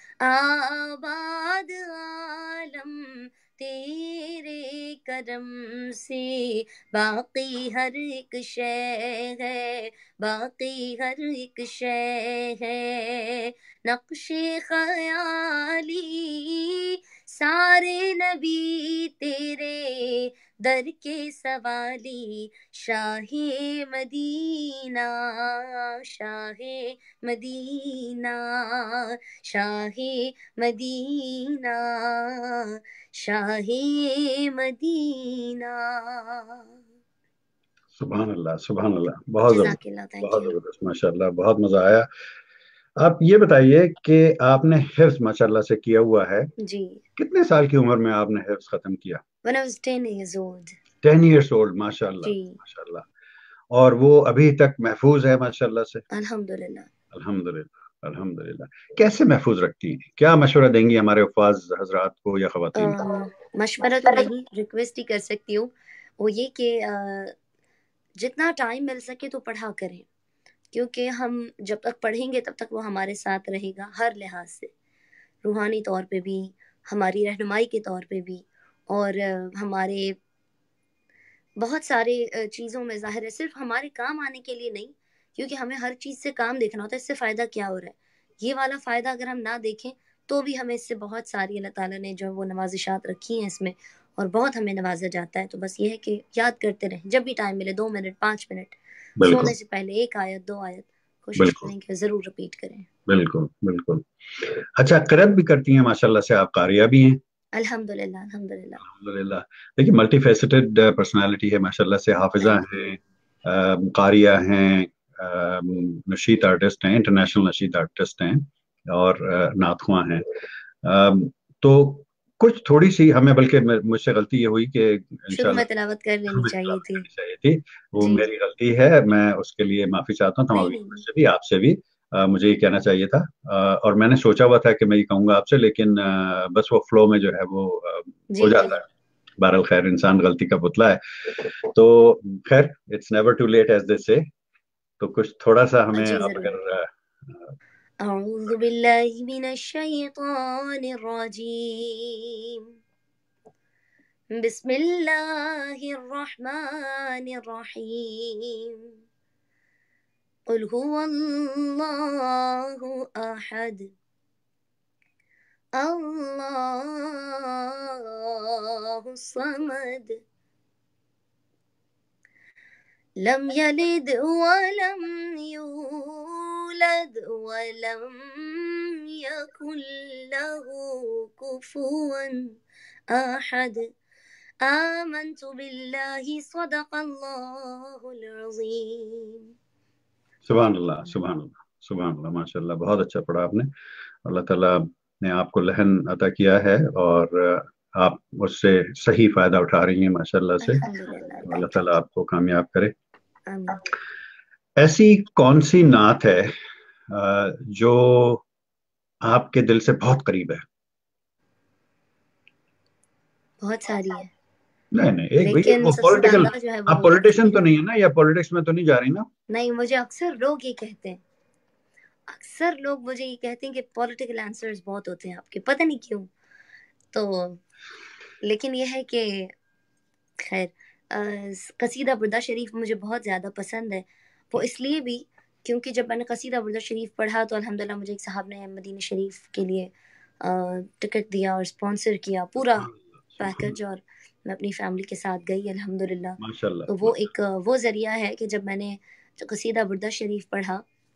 آباد عالم تیرے کرم سے، باقی ہر ایک شے ہے، باقی ہر ایک شے ہے، نقش خیالی، سارے نبی تیرے در کے سوالی، شاہ مدینہ، شاہ مدینہ، شاہ مدینہ، شاہ مدینہ. سبحان اللہ، سبحان اللہ، بہت جزاک زبردست، اللہ. تھینک بہت یو. زبردست، ماشاء اللہ، بہت مزہ آیا. آپ یہ بتائیے کہ آپ نے حفظ ماشاء اللہ سے کیا ہوا ہے، جی. کتنے سال کی عمر میں آپ نے حفظ ختم کیا؟ When I was 10 years old. 10 years old, ماشاء اللہ، جی ماشاء اللہ. اور وہ ابھی تک محفوظ ہے ماشاء اللہ سے؟ الحمدللہ. الحمدللہ، الحمدللہ. کیسے محفوظ رکھتی ہیں؟ کیا مشورہ دیں گی ہمارے حفاظ حضرات کو یا خواتین کو؟ مشورہ تو نہیں، ریکویسٹ ہی کر سکتی ہوں، وہ یہ کہ جتنا ٹائم مل سکے تو پڑھا کریں، کیونکہ ہم جب تک پڑھیں گے تب تک وہ ہمارے ساتھ رہے گا ہر لحاظ سے. روحانی طور پہ بھی، ہماری رہنمائی کے طور پہ بھی، اور ہمارے بہت سارے چیزوں میں ظاہر ہے صرف ہمارے کام آنے کے لیے نہیں، کیونکہ ہمیں ہر چیز سے کام دیکھنا ہوتا ہے، اس سے فائدہ کیا ہو رہا ہے، یہ والا فائدہ اگر ہم نہ دیکھیں تو بھی ہمیں اس سے بہت ساری اللہ تعالیٰ نے جو وہ نوازشات رکھی ہیں اس میں، اور بہت ہمیں نوازا جاتا ہے۔ تو بس یہ ہے کہ یاد کرتے رہیں، جب بھی ٹائم ملے 2 منٹ 5 منٹ، بالکل سونے سے پہلے 1 آیت 2 آیت کوشش بالکل کریں کہ ضرور رپیٹ کریں۔ بالکل بالکل۔ اچھا، قرأت بھی کرتی ہیں ماشاء اللہ سے، آپ قاریہ بھی ہیں؟ الحمدللہ الحمدللہ الحمدللہ۔ دیکھیے ملٹی فیسٹڈ پرسنالٹی ہے ماشاء اللہ سے، حافظہ الحمد ہیں، قاریہ ہیں، نشید آرٹسٹ ہیں، انٹرنیشنل نشید آرٹسٹ ہیں، اور نعت خواں ہیں۔ تو کچھ تھوڑی سی ہمیں، بلکہ مجھ سے غلطی یہ ہوئی کہ شروع میں انشاءاللہ تلاوت کر لینی ہمیں چاہیے تلاوت تھی۔ کرنی چاہیے تھی، وہ جی میری غلطی ہے، میں اس کے لیے معافی چاہتا ہوں تمام نہیں نہیں ویورز نہیں، سے بھی، آپ سے بھی۔ مجھے یہ کہنا چاہیے تھا، اور میں نے سوچا ہوا تھا کہ میں یہ کہوں گا آپ سے، لیکن بس وہ فلو میں جو ہے وہ ہو جی جی جاتا ہے۔ بہرحال خیر، انسان غلطی کا پتلا ہے، تو خیر it's never too late as they say. تو کچھ تھوڑا سا ہمیں جی آپ ضرور۔ اگر اعوذ باللہ من الشیطان الرجیم، بسم اللہ الرحمن الرحیم، قل هو اللہ احد اللہ الصمد لم يلد ولم يولد ولم يكن له كفوا أحد، آمنت بالله صدق الله العظيم۔ سبحان اللہ سبحان اللہ سبحان اللہ، ماشاء اللہ، بہت اچھا پڑھا آپ نے۔ اللہ تعالیٰ نے آپ کو لہن عطا کیا ہے، اور آپ اس سے صحیح فائدہ اٹھا رہی ہیں ماشاء اللہ سے، الحمدللہ اللہ تعالیٰ آپ کو کامیاب کرے۔ آمین۔ ایسی کون سی نعت ہے جو آپ کے دل سے بہت قریب ہے؟ بہت ساری ہے، نہیں نہیں، ایک بھئی لیکن وہ سب سے پولیٹیکل، زیادہ جو ہے آپ وہ پولیٹیشین تو قصیدہ، نہیں ہے نا، یا پولیٹکس میں تو نہیں جا رہی نا؟ نہیں مجھے اکثر لوگ یہ کہتے ہیں، اکثر لوگ مجھے یہ کہتے ہیں کہ پولیٹیکل آنسرز بہت ہوتے ہیں آپ کے، پتہ نہیں کیوں، تو لیکن یہ ہے کہ خیر قصیدہ بردہ شریف مجھے بہت زیادہ پسند ہے، وہ اس لیے بھی کیونکہ جب میں نے قصیدہ بردہ شریف پڑھا تو الحمدللہ مجھے ایک صاحب نے مدینہ شریف کے لیے ٹکٹ دیا اور اسپانسر کیا پورا سبحان اللہ سبحان پیکج، اور میں اپنی فیملی کے ساتھ گئی الحمدللہ۔ اللہ، ماشاء اللہ تو وہ ایک وہ ذریعہ ہے کہ جب میں نے قصیدہ بردہ شریف پڑھا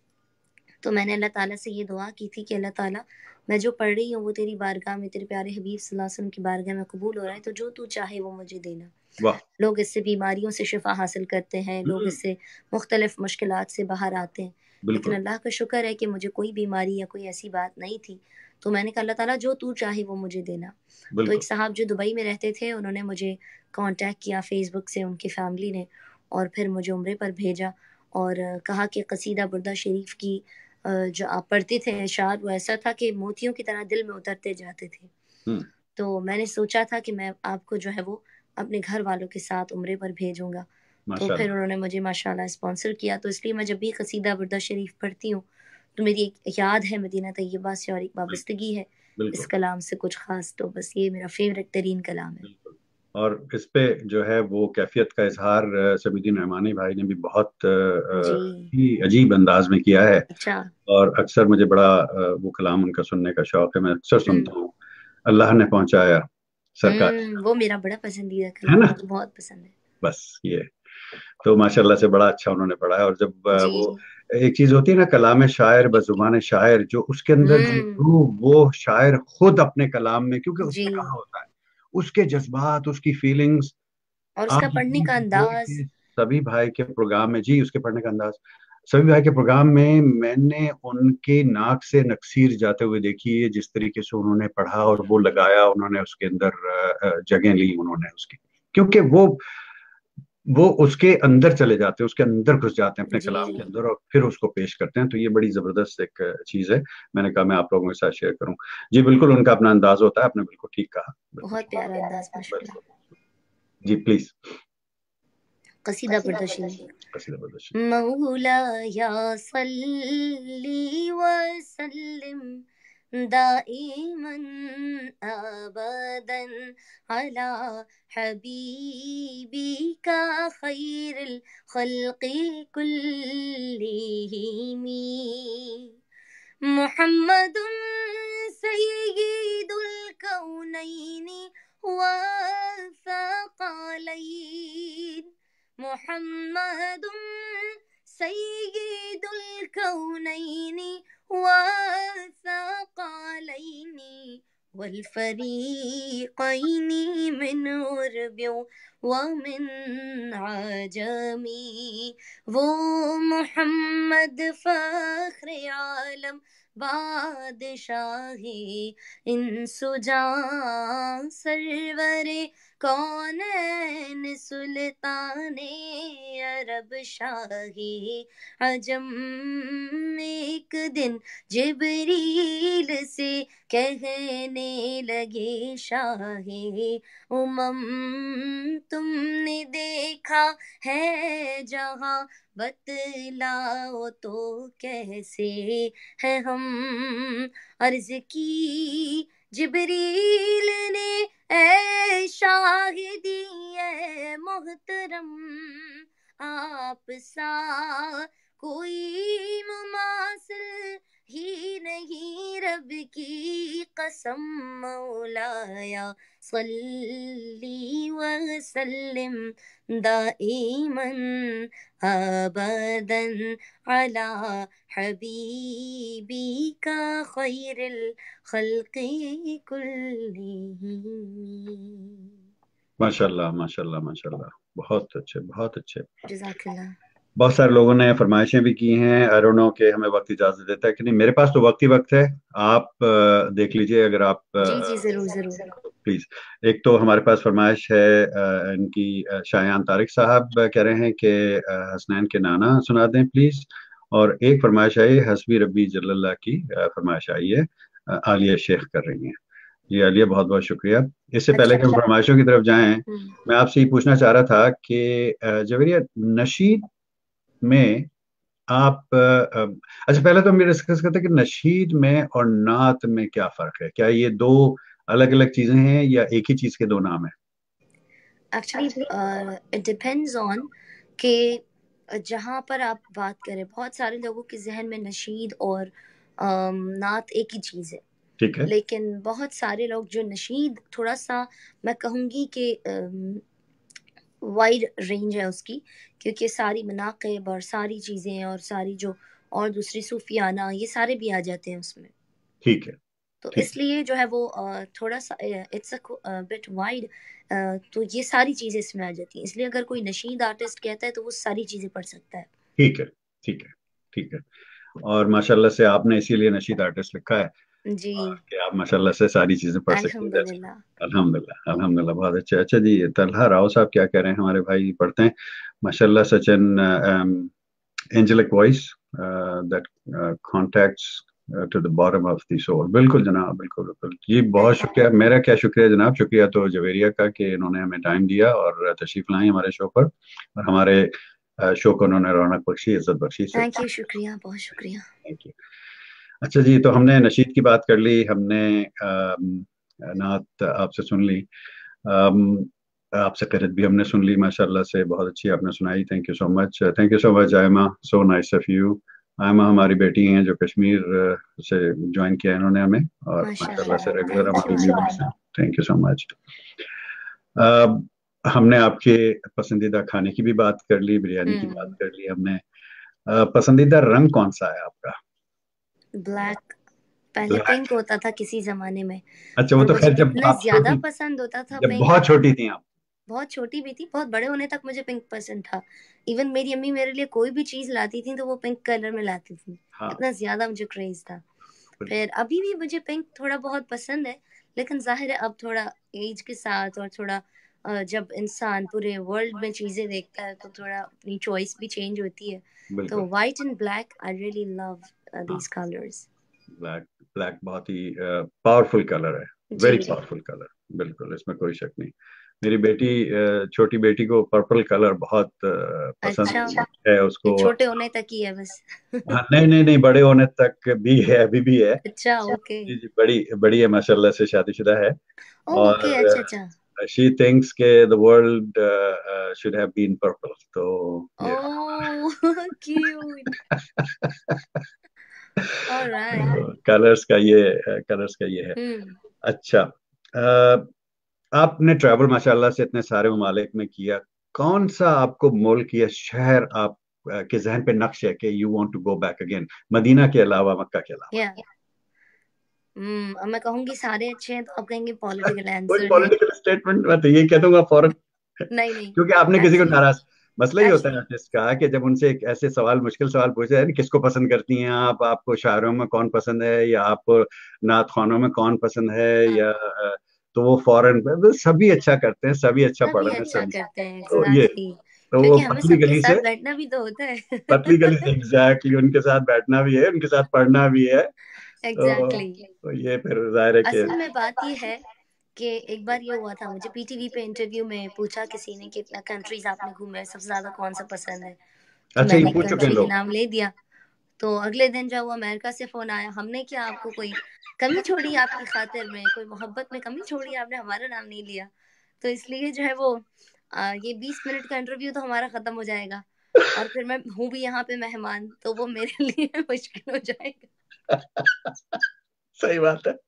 تو میں نے اللہ تعالیٰ سے یہ دعا کی تھی کہ اللہ تعالیٰ میں جو پڑھ رہی ہوں وہ تیری بارگاہ میں، تیرے پیارے حبیب صلی اللہ علیہ وسلم کی بارگاہ میں قبول ہو رہا ہے، تو جو تو چاہے وہ مجھے دینا۔ واہ، لوگ اس سے بیماریوں سے شفا حاصل کرتے ہیں، لوگ اس سے مختلف مشکلات سے باہر آتے ہیں، لیکن بالکل اللہ کا شکر ہے کہ مجھے کوئی بیماری یا کوئی ایسی بات نہیں تھی، تو میں نے کہا اللہ تعالیٰ جو تو چاہے وہ مجھے دینا۔ تو بالکل ایک صاحب جو دبئی میں رہتے تھے انہوں نے مجھے کانٹیکٹ کیا فیس بک سے، ان کی فیملی نے، اور پھر مجھے عمرے پر بھیجا، اور کہا کہ قصیدہ بردہ شریف کی جو آپ پڑھتے تھے اشعار، وہ ایسا تھا کہ موتیوں کی طرح دل میں اترتے جاتے تھے۔ تو میں نے سوچا تھا کہ میں آپ کو جو ہے وہ اپنے گھر والوں کے ساتھ عمرے پر بھیجوں گا، تو ماشاء پھر اللہ انہوں نے مجھے ماشاءاللہ اسپانسر کیا، تو اس لیے میں جب بھی قصیدہ بردہ شریف پڑھتی ہوں تو میری ایک یاد ہے مدینہ طیبہ سے اور ایک وابستگی ہے اس بالکل کلام سے کچھ خاص، تو بس یہ میرا فیوریٹ ترین کلام ہے۔ بالکل۔ اور اس پہ جو ہے وہ کیفیت کا اظہار سبیدین نعمانی بھائی نے بھی بہت جی ہی عجیب انداز میں کیا ہے، اچھا۔ اور اکثر مجھے بڑا وہ کلام ان کا سننے کا شوق ہے، میں اکثر سنتا ہوں، اللہ نے پہنچایا سرکار، وہ میرا بڑا پسندیدہ ہے کلام نا؟ ہے، مجھے بہت پسند ہے۔ بس یہ تو ماشاء اللہ سے بڑا اچھا انہوں نے پڑھا ہے، اور جب جی وہ ایک چیز ہوتی ہے نا کلام شاعر بزبان شاعر، جو اس کے اندر جو وہ شاعر خود اپنے کلام میں، کیونکہ اس جی، نے کہا ہوتا ہے اس کے جذبات، اس کی فیلنگز، اور اس آپ کا پڑھنے یقین کا کیجئے انداز، کہ سبھی بھائی کے پروگرام میں، جی اس کے پڑھنے کا انداز، سبھی بھائی کے پروگرام میں نے ان کے ناک سے نکسیر جاتے ہوئے دیکھی ہے، جس طریقے سے انہوں نے پڑھا اور وہ لگایا، انہوں نے اس کے اندر جگہیں لی انہوں نے اس کی، کیونکہ وہ اس کے اندر چلے جاتے ہیں، اس کے اندر گھس جاتے ہیں اپنے جی کلام کے اندر، اور پھر اس کو پیش کرتے ہیں، تو یہ بڑی زبردست ایک چیز ہے، میں نے کہا میں آپ لوگوں کے ساتھ شیئر کروں۔ جی بالکل، ان کا اپنا انداز ہوتا ہے، آپ نے بالکل ٹھیک کہا، بالکل بہت پیارا انداز ماشاءاللہ۔ بالکل۔ جی پلیز، قصیدہ بردہ شریف۔ قصیدہ بدش۔ مولایا صلی وسلم دائما أبدا على حبيبك خير الخلق كلهم محمد سيد الكونين والثقلين محمد سيد الكونين والثقلين والفريقين من غرب ومن عجم وہ محمد فخر عالم بادشاہی انس و جاں سرور کونین سلطان عرب شاہی عجم ایک دن جبریل سے کہنے لگے شاہی امم تم نے دیکھا ہے جہاں بتلاؤ تو کیسے ہے ہم عرض کی جبریل نے اے شاہدی اے محترم آپ سا کوئی مماثل ہی نہیں رب کی قسم مولایا صلی وسلم دائما ابدا على حبیبک خیر الخلق كلهم. ماشاء اللہ ماشاء اللہ ماشاء اللہ، بہت اچھے بہت اچھے. جزاک اللہ. بہت سارے لوگوں نے فرمائشیں بھی کی ہیں. I don't know کہ ہمیں وقت اجازت دیتا ہے کہ نہیں. میرے پاس تو وقت ہی وقت ہے. آپ دیکھ لیجئے اگر آپ جی جی ضرور ضرور. پلیز. ایک تو ہمارے پاس فرمائش ہے ان کی شایان طارق صاحب کہہ رہے ہیں کہ حسنین کے نانا سنا دیں پلیز. اور ایک فرمائش آئی حسبی ربی جل اللہ کی فرمائش آئی ہے، عالیہ شیخ کر رہی ہیں. جی عالیہ بہت بہت شکریہ. اس سے پہلے کہ ہم فرمائشوں کی طرف جائیں، میں آپ سے یہ پوچھنا چاہ رہا تھا کہ جویریہ نشید میں آپ اچھا پہلے تو ہم یہ ڈسکس کرتے ہیں کہ نشید میں اور نعت میں کیا فرق ہے؟ کیا یہ دو الگ الگ چیزیں ہیں یا ایک ہی چیز کے دو نام ہیں؟ ایکچولی اٹ ڈپینڈز آن کہ جہاں پر آپ بات کریں، بہت سارے لوگوں کے ذہن میں نشید اور نعت ایک ہی چیز ہے. ٹھیک ہے. لیکن بہت سارے لوگ جو نشید تھوڑا سا میں کہوں گی کہ وائڈ رینج ہے اس کی، کیونکہ ساری مناقب اور ساری چیزیں اور ساری جو اور دوسری صوفیانہ یہ سارے بھی آ جاتے ہیں اس میں. ٹھیک ہے. تو اس لیے جو ہے وہ تھوڑا سا اٹس اے بٹ وائڈ، تو یہ ساری چیزیں اس میں آ جاتی ہیں. اس لیے اگر کوئی نشید آرٹسٹ کہتا ہے تو وہ ساری چیزیں پڑھ سکتا ہے. ٹھیک ہے ٹھیک ہے ٹھیک ہے. اور ماشاءاللہ سے آپ نے اسی لیے نشید آرٹسٹ لکھا ہے جی کہ آپ ماشاءاللہ سے ساری چیزیں پڑھ سکتے ہیں. الحمدللہ. الحمدللہ الحمدللہ بہت اچھا. اچھا جی طلحہ راؤ صاحب کیا کہہ رہے ہیں ہمارے بھائی پڑھتے ہیں ماشاءاللہ such an angelic voice that contacts to the bottom of the soul. بالکل جناب بالکل بالکل جی بہت شکریہ. میرا کیا شکریہ جناب، شکریہ تو جویریہ کا کہ انہوں نے ہمیں ٹائم دیا اور تشریف لائیں ہمارے شو پر اور ہمارے شو کو انہوں نے رونق بخشی، عزت بخشی. تھینک یو، شکریہ بہت شکریہ. Thank you. اچھا جی تو ہم نے نشید کی بات کر لی، ہم نے نعت آپ سے سن لی، آپ سے قرت بھی ہم نے سن لی ماشاءاللہ سے بہت اچھی آپ نے سنائی. Thank you so much. Thank you so much Aima, so nice of you. آئمہ ہماری بیٹی ہیں جو کشمیر سے جوائن کیا انہوں نے ہمیں اور ماشاءاللہ سے ریگولر ہماری ویورز ہیں. Thank you so much. ہم نے آپ کے پسندیدہ کھانے کی بھی بات کر لی، بریانی کی بات کر لی ہم نے. پسندیدہ رنگ کون سا ہے آپ کا؟ بلیک. پہلے پنک ہوتا تھا کسی زمانے میں. اچھا وہ تو خیر جب آپ زیادہ پسند ہوتا تھا جب بہت چھوٹی تھیں آپ. بہت چھوٹی بھی تھی، بہت بڑے ہونے تک مجھے پنک پسند تھا. ایون میری امی میرے لیے کوئی بھی چیز لاتی تھی تو وہ پنک کلر میں لاتی تھی. اتنا زیادہ مجھے کریز تھا. پھر ابھی بھی مجھے پنک تھوڑا بہت پسند ہے، لیکن ظاہر ہے اب تھوڑا ایج کے ساتھ اور تھوڑا جب انسان پورے ورلڈ میں چیزیں دیکھتا ہے تو تھوڑا اپنی چوائس بھی چینج ہوتی ہے. تو white and black I really love these colours. Black بہت ہی پاورفل کلر ہے، ویری پاورفل کلر. بالکل اس میں کوئی شک نہیں. मेरी बेटी छोटी बेटी को पर्पल कलर बहुत अच्छा, पसंद है ये उसको। छोटे होने तक ही है बस। हाँ, नहीं नहीं नहीं, बड़े होने तक भी है, अभी भी है। अच्छा, ओके। जी जी, बड़ी बड़ी है माशाल्लाह से, शादीशुदा है। ओके, अच्छा और अच्छा। शी थिंक्स के the world should have been purple, तो ये ओह क्यूट। ऑलराइट। कलर्स का ये है। हम्म। अच्छा, अ, आपने ट्रैवल माशाल्लाह से इतने सारे ममालिक में किया, कौन सा आपको मुल्क या शहर आप के जहन पे नक्श है कि you want to go back again, Medina के अलावा, मक्का के अलावा? या अब मैं कहूंगी सारे अच्छे हैं, तो आप कहेंगे पॉलिटिकल कोई आंसर है। पॉलिटिकल स्टेटमेंट मत, ये कह दूंगा फौरन। नहीं नहीं। क्योंकि आपने किसी को एक्चुअली नाराज, मसला ही होता है एक्चुअली आर्टिस्ट का कि जब उनसे एक ऐसे सवाल, मुश्किल सवाल पूछे हैं, किसको पसंद करती हैं आप, आपको शायरों में कौन पसंद है, या आपको नात खानों में कौन पसंद है, या तो वो फॉरेन, सभी अच्छा करते हैं, सभी अच्छा सभी पढ़ रहे हैं, अच्छा सभी। करते हैं, तो ये, एग्जैक्टली। तो वो क्योंकि हमें पतली सबके गली साथ से, बैठना भी तो होता है। पतली गली से एग्जैक्टली उनके साथ बैठना भी है, उनके साथ पढ़ना भी है। एग्जैक्टली। तो ये फिर जाहिर है कि असल में बात ये है कि एक बार ये हुआ था, मुझे पीटीवी पे इंटरव्यू में पूछा किसी ने, कितना कंट्रीज आपने घूमे, सबसे ज्यादा कौन सा पसंद है। तो अच्छा, ये मैंने एक पूछ चुके हैं कंट्री के लोग। नाम ले दिया। तो अगले दिन जब वो अमेरिका से फोन आया, हमने क्या आपको कोई कमी छोड़ी आपकी खातिर में, कोई मोहब्बत में कमी छोड़ी, आपने हमारा नाम नहीं लिया। तो इसलिए जो है वो ये 20 मिनट का इंटरव्यू तो हमारा खत्म हो जाएगा, और फिर मैं हूँ भी यहाँ पे मेहमान, तो वो मेरे लिए मुश्किल हो जाएगा। सही बात है।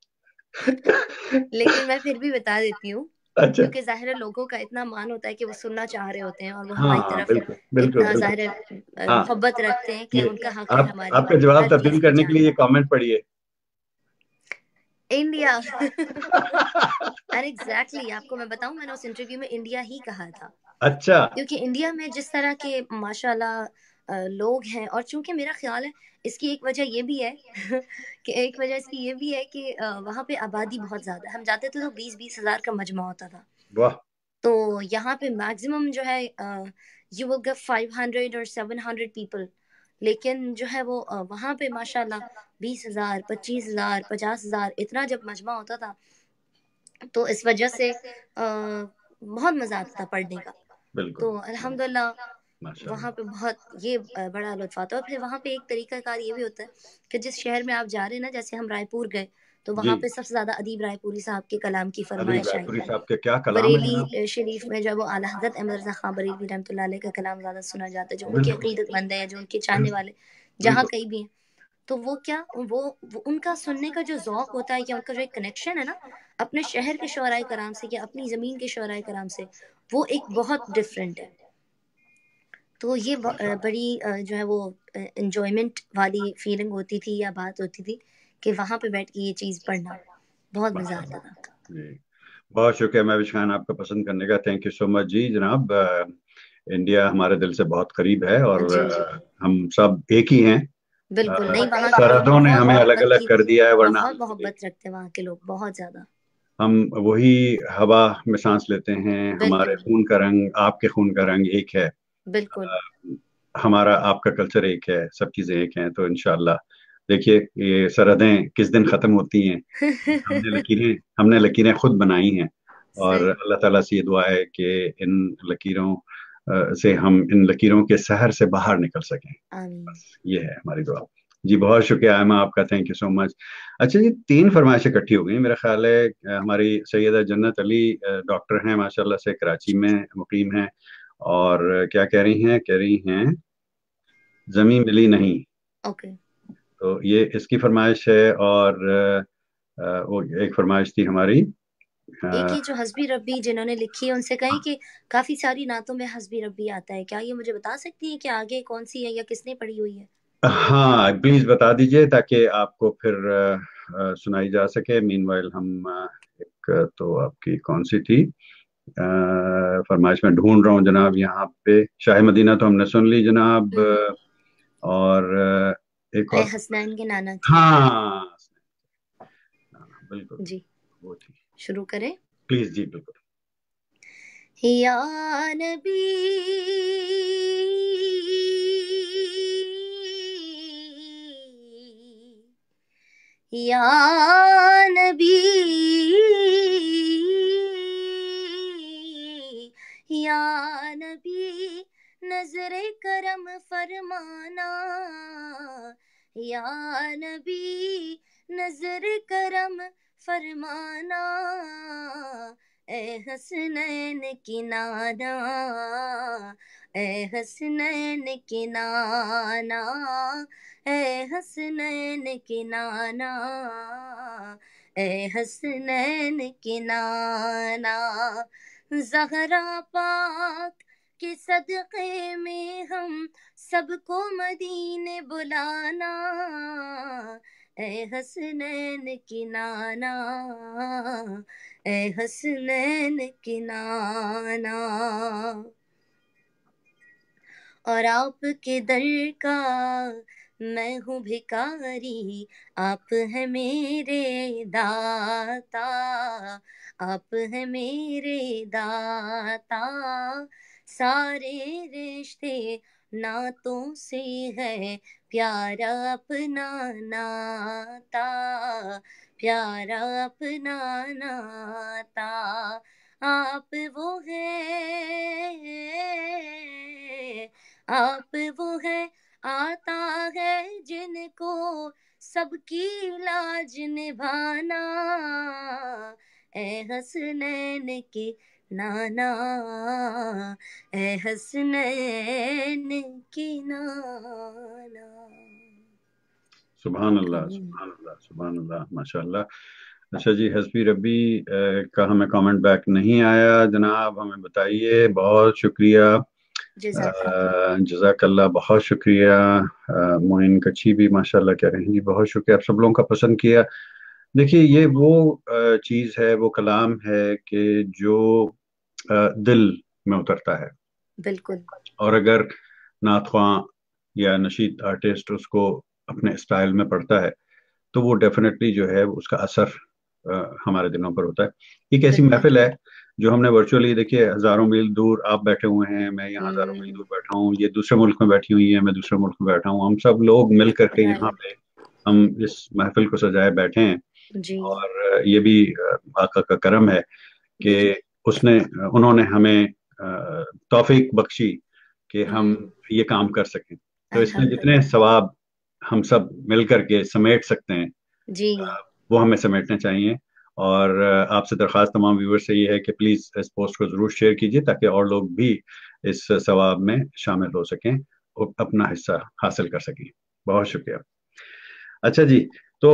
लेकिन मैं फिर भी बता देती हूँ, अच्छा। क्योंकि ज़ाहिर है लोगों का इतना मान होता है कि वो सुनना चाह रहे होते हैं, और वो हाँ हमारी हाँ, तरफ बिल्कुल बिल्कुल इतना बिल्कुल। ज़ाहिर है हाँ, मोहब्बत रखते हैं कि ये उनका हक है आप हमारी आपका जवाब हर तब्दील चीज़ को करने के लिए ये जानना। कमेंट पढ़िए। इंडिया। एंड एग्जैक्टली आपको मैं बताऊं, मैंने उस इंटरव्यू में इंडिया ही कहा था। अच्छा। क्योंकि इंडिया में जिस तरह के माशाल्लाह लोग हैं, और चूंकि मेरा ख्याल है इसकी एक वजह ये भी है कि एक वजह इसकी ये भी है कि वहाँ पे आबादी बहुत ज़्यादा है। हम जाते थे तो 20-20 हज़ार का मजमा होता था। वाह। तो यहाँ पे मैक्सिमम जो है यू विल गेट 500 और 700 पीपल। लेकिन जो है वो वहाँ पे माशाल्लाह 20 हज़ार, 25 हज़ार, 50 हज़ार इतना जब मजमा होता था, तो इस वजह से बहुत मज़ा आता था पढ़ने का। बिल्कुल। तो अल्हम्दुलिल्लाह वहाँ माशाल्लाह। पे बहुत ये बड़ा लुत्फ़ आता है। और फिर वहाँ पे एक तरीका कार ये भी होता है कि जिस शहर में आप जा रहे हैं ना, जैसे हम रायपुर गए, तो जी। वहाँ पे सबसे ज़्यादा अदीब रायपुरी साहब के कलाम की अदीब फरमाइश आई। रायपुरी साहब के क्या कलाम है बरेली जनाब। शरीफ में जो है वो आला हज़रत अहमद रज़ा ख़ान बरेलवी रहमतुल्लाह अलैह का कलाम ज़्यादा सुना जाता है, जो उनके बिल्कुल अक़ीदतमंद है, जो उनके चाहने बिल्कुल वाले जहाँ बिल्कुल। कहीं भी हैं। तो वो क्या, वो उनका सुनने का जो ज़ौक़ होता है, या उनका जो एक कनेक्शन है ना अपने शहर के शोराए कराम से या अपनी ज़मीन के शोराए कराम से, वो एक बहुत डिफरेंट है। तो ये बड़ी जो है वो एंजॉयमेंट वाली फीलिंग होती थी या बात होती थी कि वहाँ पे बैठ के ये चीज़ पढ़ना बहुत मज़ा आता था। माशाल्लाह जी, बहुत शुक्रिया महविश खान आपका पसंद करने का, थैंक यू सो मच जी जनाब। इंडिया हमारे दिल से बहुत करीब है, और जी हम सब एक ही हैं। बिल्कुल नहीं, वहाँ के लोग सरहदों ने बहुत हमें अलग मोहब्बत अलग की, कर दिया है, वरना बहुत मोहब्बत रखते हैं वहाँ के लोग, बहुत ज़्यादा। हम वही हवा में सांस लेते हैं, हमारे बिल्कुल खून का रंग, आपके खून का रंग एक है। बिल्कुल। हमारा आपका कल्चर एक है, सब चीज़ें एक हैं, तो इंशाल्लाह देखिए ये सरहदें किस दिन ख़त्म होती हैं। हमने लकीरें खुद बनाई हैं, और सही। अल्लाह ताला से ये दुआ है कि इन लकीरों से हम इन लकीरों के सहर से बाहर निकल सकें। आमीन। बस ये है हमारी दुआ। जी, बहुत शुक्रिया आयमा आपका, थैंक यू सो मच। अच्छा जी, तीन फरमाइशें इकट्ठी हो गई मेरा ख्याल है। हमारी सैयदा जन्नत अली डॉक्टर हैं माशाल्लाह से, कराची में मुकीम हैं, और क्या कह रही हैं, कह रही हैं जमीन मिली नहीं। ओके। तो ये इसकी फरमाइश है, और वो एक फरमाइश थी हमारी। एक अ, ये जो हस्बी रब्बी जिन्होंने लिखी है, उनसे कहें कि काफ़ी सारी नातों में हस्बी रब्बी आता है, क्या ये मुझे बता सकती हैं कि आगे कौन सी है या किसने पढ़ी हुई है? हाँ, प्लीज बता दीजिए ताकि आपको फिर सुनाई जा सके। मीनवाइल हम एक तो आपकी कौन सी थी फरमाइश में ढूंढ रहा हूँ जनाब, यहाँ पे शाह मदीना तो हमने सुन ली जनाब, हम्म। और एक ए और। हसनैन के नाना थी। हाँ, बिल्कुल जी, बिल्कुल वो थी। शुरू करें। प्लीज जी, बिल्कुल। या नबी या नबी नजर करम फरमाना, या नबी नजर करम फरमाना, ए हसनैन की नाना, ए हसनैन की नाना, ए हसनैन की नाना, ए हसनैन की नाना, ज़हरा पाक के सदक़े में हम सबको मदीने बुलाना, ए हसनैन की नाना, ए हसनैन की नाना। और आपके दर का मैं हूँ भिखारी, आप है मेरे दाता, आप है मेरे दाता, सारे रिश्ते नातों से है प्यारा अपना नाता, प्यारा अपना नाता, आप वो है, आप वो है, आता है जिनको सबकी लाज निभाना, ए हसनैन के नाना, ए हसनैन के नाना। सुभान अल्लाह, सुभान अल्लाह, सुभान अल्लाह, माशाअल्लाह। अच्छा जी, हस्बी रब्बी का हमें कमेंट बैक नहीं आया जनाब, हमें बताइए। बहुत शुक्रिया, जज़ाकल्लाह, बहुत शुक्रिया। मोइन कच्ची भी माशाल्लाह कह रहे हैं जी, बहुत शुक्रिया, आप सब लोगों का पसंद किया। देखिए, ये वो चीज़ है, वो कलाम है कि जो दिल में उतरता है, बिल्कुल। और अगर नात ख्वां या नशीद आर्टिस्ट उसको अपने स्टाइल में पढ़ता है तो वो डेफिनेटली जो है उसका असर हमारे दिलों पर होता है। एक ऐसी महफिल है जो हमने वर्चुअली, देखिए, हजारों मील दूर आप बैठे हुए हैं, मैं यहाँ हजारों मील दूर बैठा हूँ, ये दूसरे मुल्क में बैठी हुई है, मैं दूसरे मुल्क में बैठा हूँ, हम सब लोग मिल करके यहाँ पे हम इस महफिल को सजाए बैठे हैं जी। और ये भी आका का करम है कि उन्होंने हमें तौफीक बख्शी कि हम ये काम कर सकें। तो इसमें जितने सवाब हम सब मिल करके समेट सकते हैं जी, वो हमें समेटने चाहिए। और आपसे दरख्वास्त तमाम व्यूअर से ये है कि प्लीज़ इस पोस्ट को ज़रूर शेयर कीजिए ताकि और लोग भी इस सवाब में शामिल हो सकें और अपना हिस्सा हासिल कर सकें। बहुत शुक्रिया। अच्छा जी, तो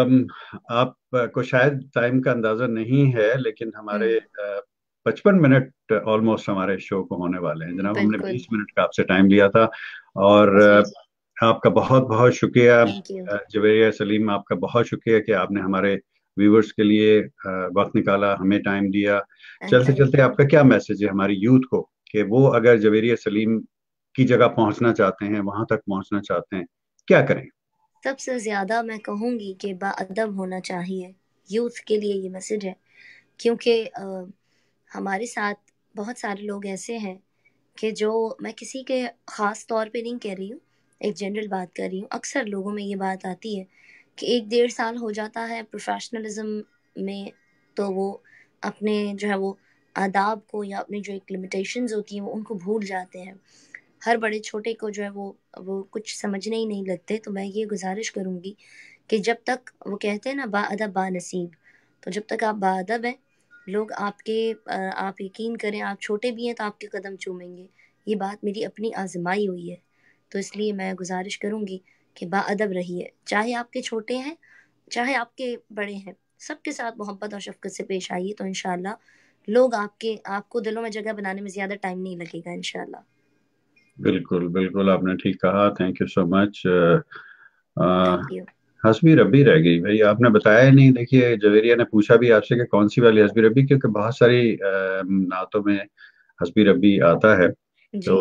आपको शायद टाइम का अंदाज़ा नहीं है, लेकिन हमारे 55 मिनट ऑलमोस्ट हमारे शो को होने वाले हैं जनाब। हमने 20 मिनट का आपसे टाइम लिया था और आपका बहुत बहुत शुक्रिया जवेरिया सलीम, आपका बहुत शुक्रिया कि आपने हमारे व्यूवर्स के लिए वक्त निकाला, हमें टाइम दिया। चलते चलते आपका क्या मैसेज है हमारी यूथ को कि वो अगर जवेरिया सलीम की जगह पहुंचना चाहते हैं, वहां तक पहुंचना चाहते हैं, क्या करें? सबसे ज्यादा मैं कहूंगी कि बाअदब होना चाहिए। यूथ के लिए ये मैसेज है, क्योंकि हमारे साथ बहुत सारे लोग ऐसे हैं कि जो, मैं किसी के ख़ास तौर पे नहीं कह रही हूँ, एक जनरल बात कर रही हूँ, अक्सर लोगों में ये बात आती है कि 1-1.5 साल हो जाता है प्रोफेशनलिज्म में, तो वो अपने जो है वो आदाब को या अपनी जो एक लिमिटेशंस होती हैं वो उनको भूल जाते हैं। हर बड़े छोटे को जो है वो कुछ समझने ही नहीं लगते। तो मैं ये गुजारिश करूँगी कि जब तक, वो कहते हैं ना, बाअदब बानसीब, तो जब तक आप बाअदब हैं, लोग आप यकीन करें, आप छोटे भी हैं तो आपके कदम चूमेंगे। ये बात मेरी अपनी आजमाई हुई है। तो इसलिए मैं गुजारिश करूँगी कि बाअदब रहिए, चाहे आपके छोटे हैं चाहे आपके बड़े हैं, सबके साथ मोहब्बत और शफकत से पेश आइए, तो इंशाल्लाह लोग आपको दिलों में जगह बनाने में ज़्यादा टाइम नहीं लगेगा इंशाल्लाह। बिल्कुल बिल्कुल, आपने ठीक कहा, thank you so much. Thank you. हस्बी रब्बी रह गई भाई, आपने बताया नहीं। देखिए, जवेरिया ने पूछा भी आपसे कि कौन सी वाली हस्बी रब्बी, क्योंकि बहुत सारी नातों में हस्बी रब्बी आता है। तो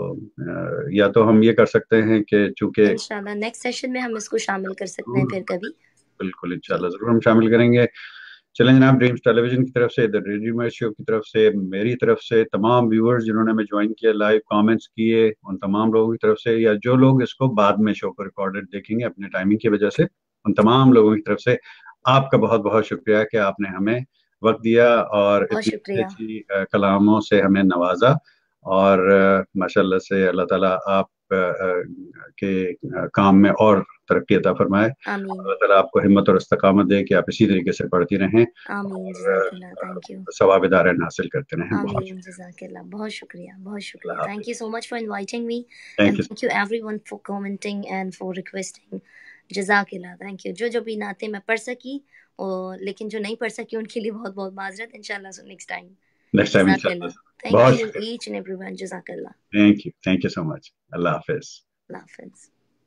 या तो हम ये कर सकते हैं कि चूंकि इंशाल्लाह नेक्स्ट सेशन में हम इसको शामिल कर सकते हैं फिर कभी। बिल्कुल, इंशाल्लाह जरूर हम शामिल करेंगे। चलें जनाब, ड्रीम्स टेलीविजन की तरफ से, द रेडियो शो की तरफ से, मेरी तरफ से, तमाम व्यूअर्स जिन्होंने हमें ज्वाइन किया, लाइव कमेंट्स किए, उन तमाम लोगों की तरफ से, या जो लोग इसको बाद में शो को रिकॉर्डेड देखेंगे अपने टाइमिंग की वजह से, उन तमाम लोगों की तरफ से आपका बहुत बहुत शुक्रिया कि आपने हमें वक्त दिया और इतनी अच्छी अच्छी कलामों से हमें नवाजा। اور ماشاءاللہ سے اللہ تعالیٰ آپ کے کام میں اور ترقی عطا فرمائے. آمین اللہ تعالیٰ آپ کو ہمت اور استقامت دے کہ آپ اسی طریقے سے پڑھتی رہیں آمین. اور جزاک اللہ. Thank you. ثواب دارین حاصل کرتے رہیں. بہت آمین. جزاک اللہ. بہت شکریہ. بہت شکریہ. اللہ تھینک حافظ. You so much for inviting me thank and you. Thank you everyone for commenting and for requesting. جزاک اللہ. Thank you. جو بھی نعتیں میں پڑھ سکی اور لیکن جو نہیں پڑھ سکی ان کے لیے بہت بہت معذرت. انشاءاللہ so next time. Next time جزاک انشاءاللہ. اللہ. تھینک بہت یو شکریہ. Each and everyone. جزاک اللہ. تھینک یو سو مچ. اللہ حافظ. اللہ حافظ.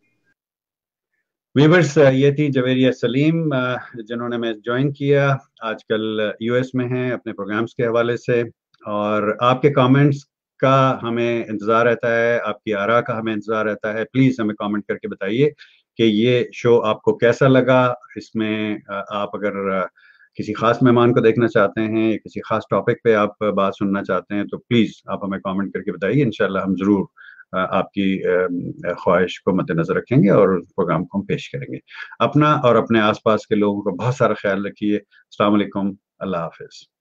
ویورز یہ تھی جویریہ سلیم جنہوں نے میں جوائن کیا. آج کل یو ایس میں ہیں اپنے پروگرامز کے حوالے سے، اور آپ کے کامنٹس کا ہمیں انتظار رہتا ہے، آپ کی آراء کا ہمیں انتظار رہتا ہے. پلیز ہمیں کامنٹ کر کے بتائیے کہ یہ شو آپ کو کیسا لگا. اس میں آپ اگر کسی خاص مہمان کو دیکھنا چاہتے ہیں، کسی خاص ٹاپک پہ آپ بات سننا چاہتے ہیں تو پلیز آپ ہمیں کامنٹ کر کے بتائیے. انشاءاللہ ہم ضرور آپ کی خواہش کو مد نظر رکھیں گے اور پروگرام کو ہم پیش کریں گے. اپنا اور اپنے آس پاس کے لوگوں کا بہت سارا خیال رکھیے. السلام علیکم. اللہ حافظ.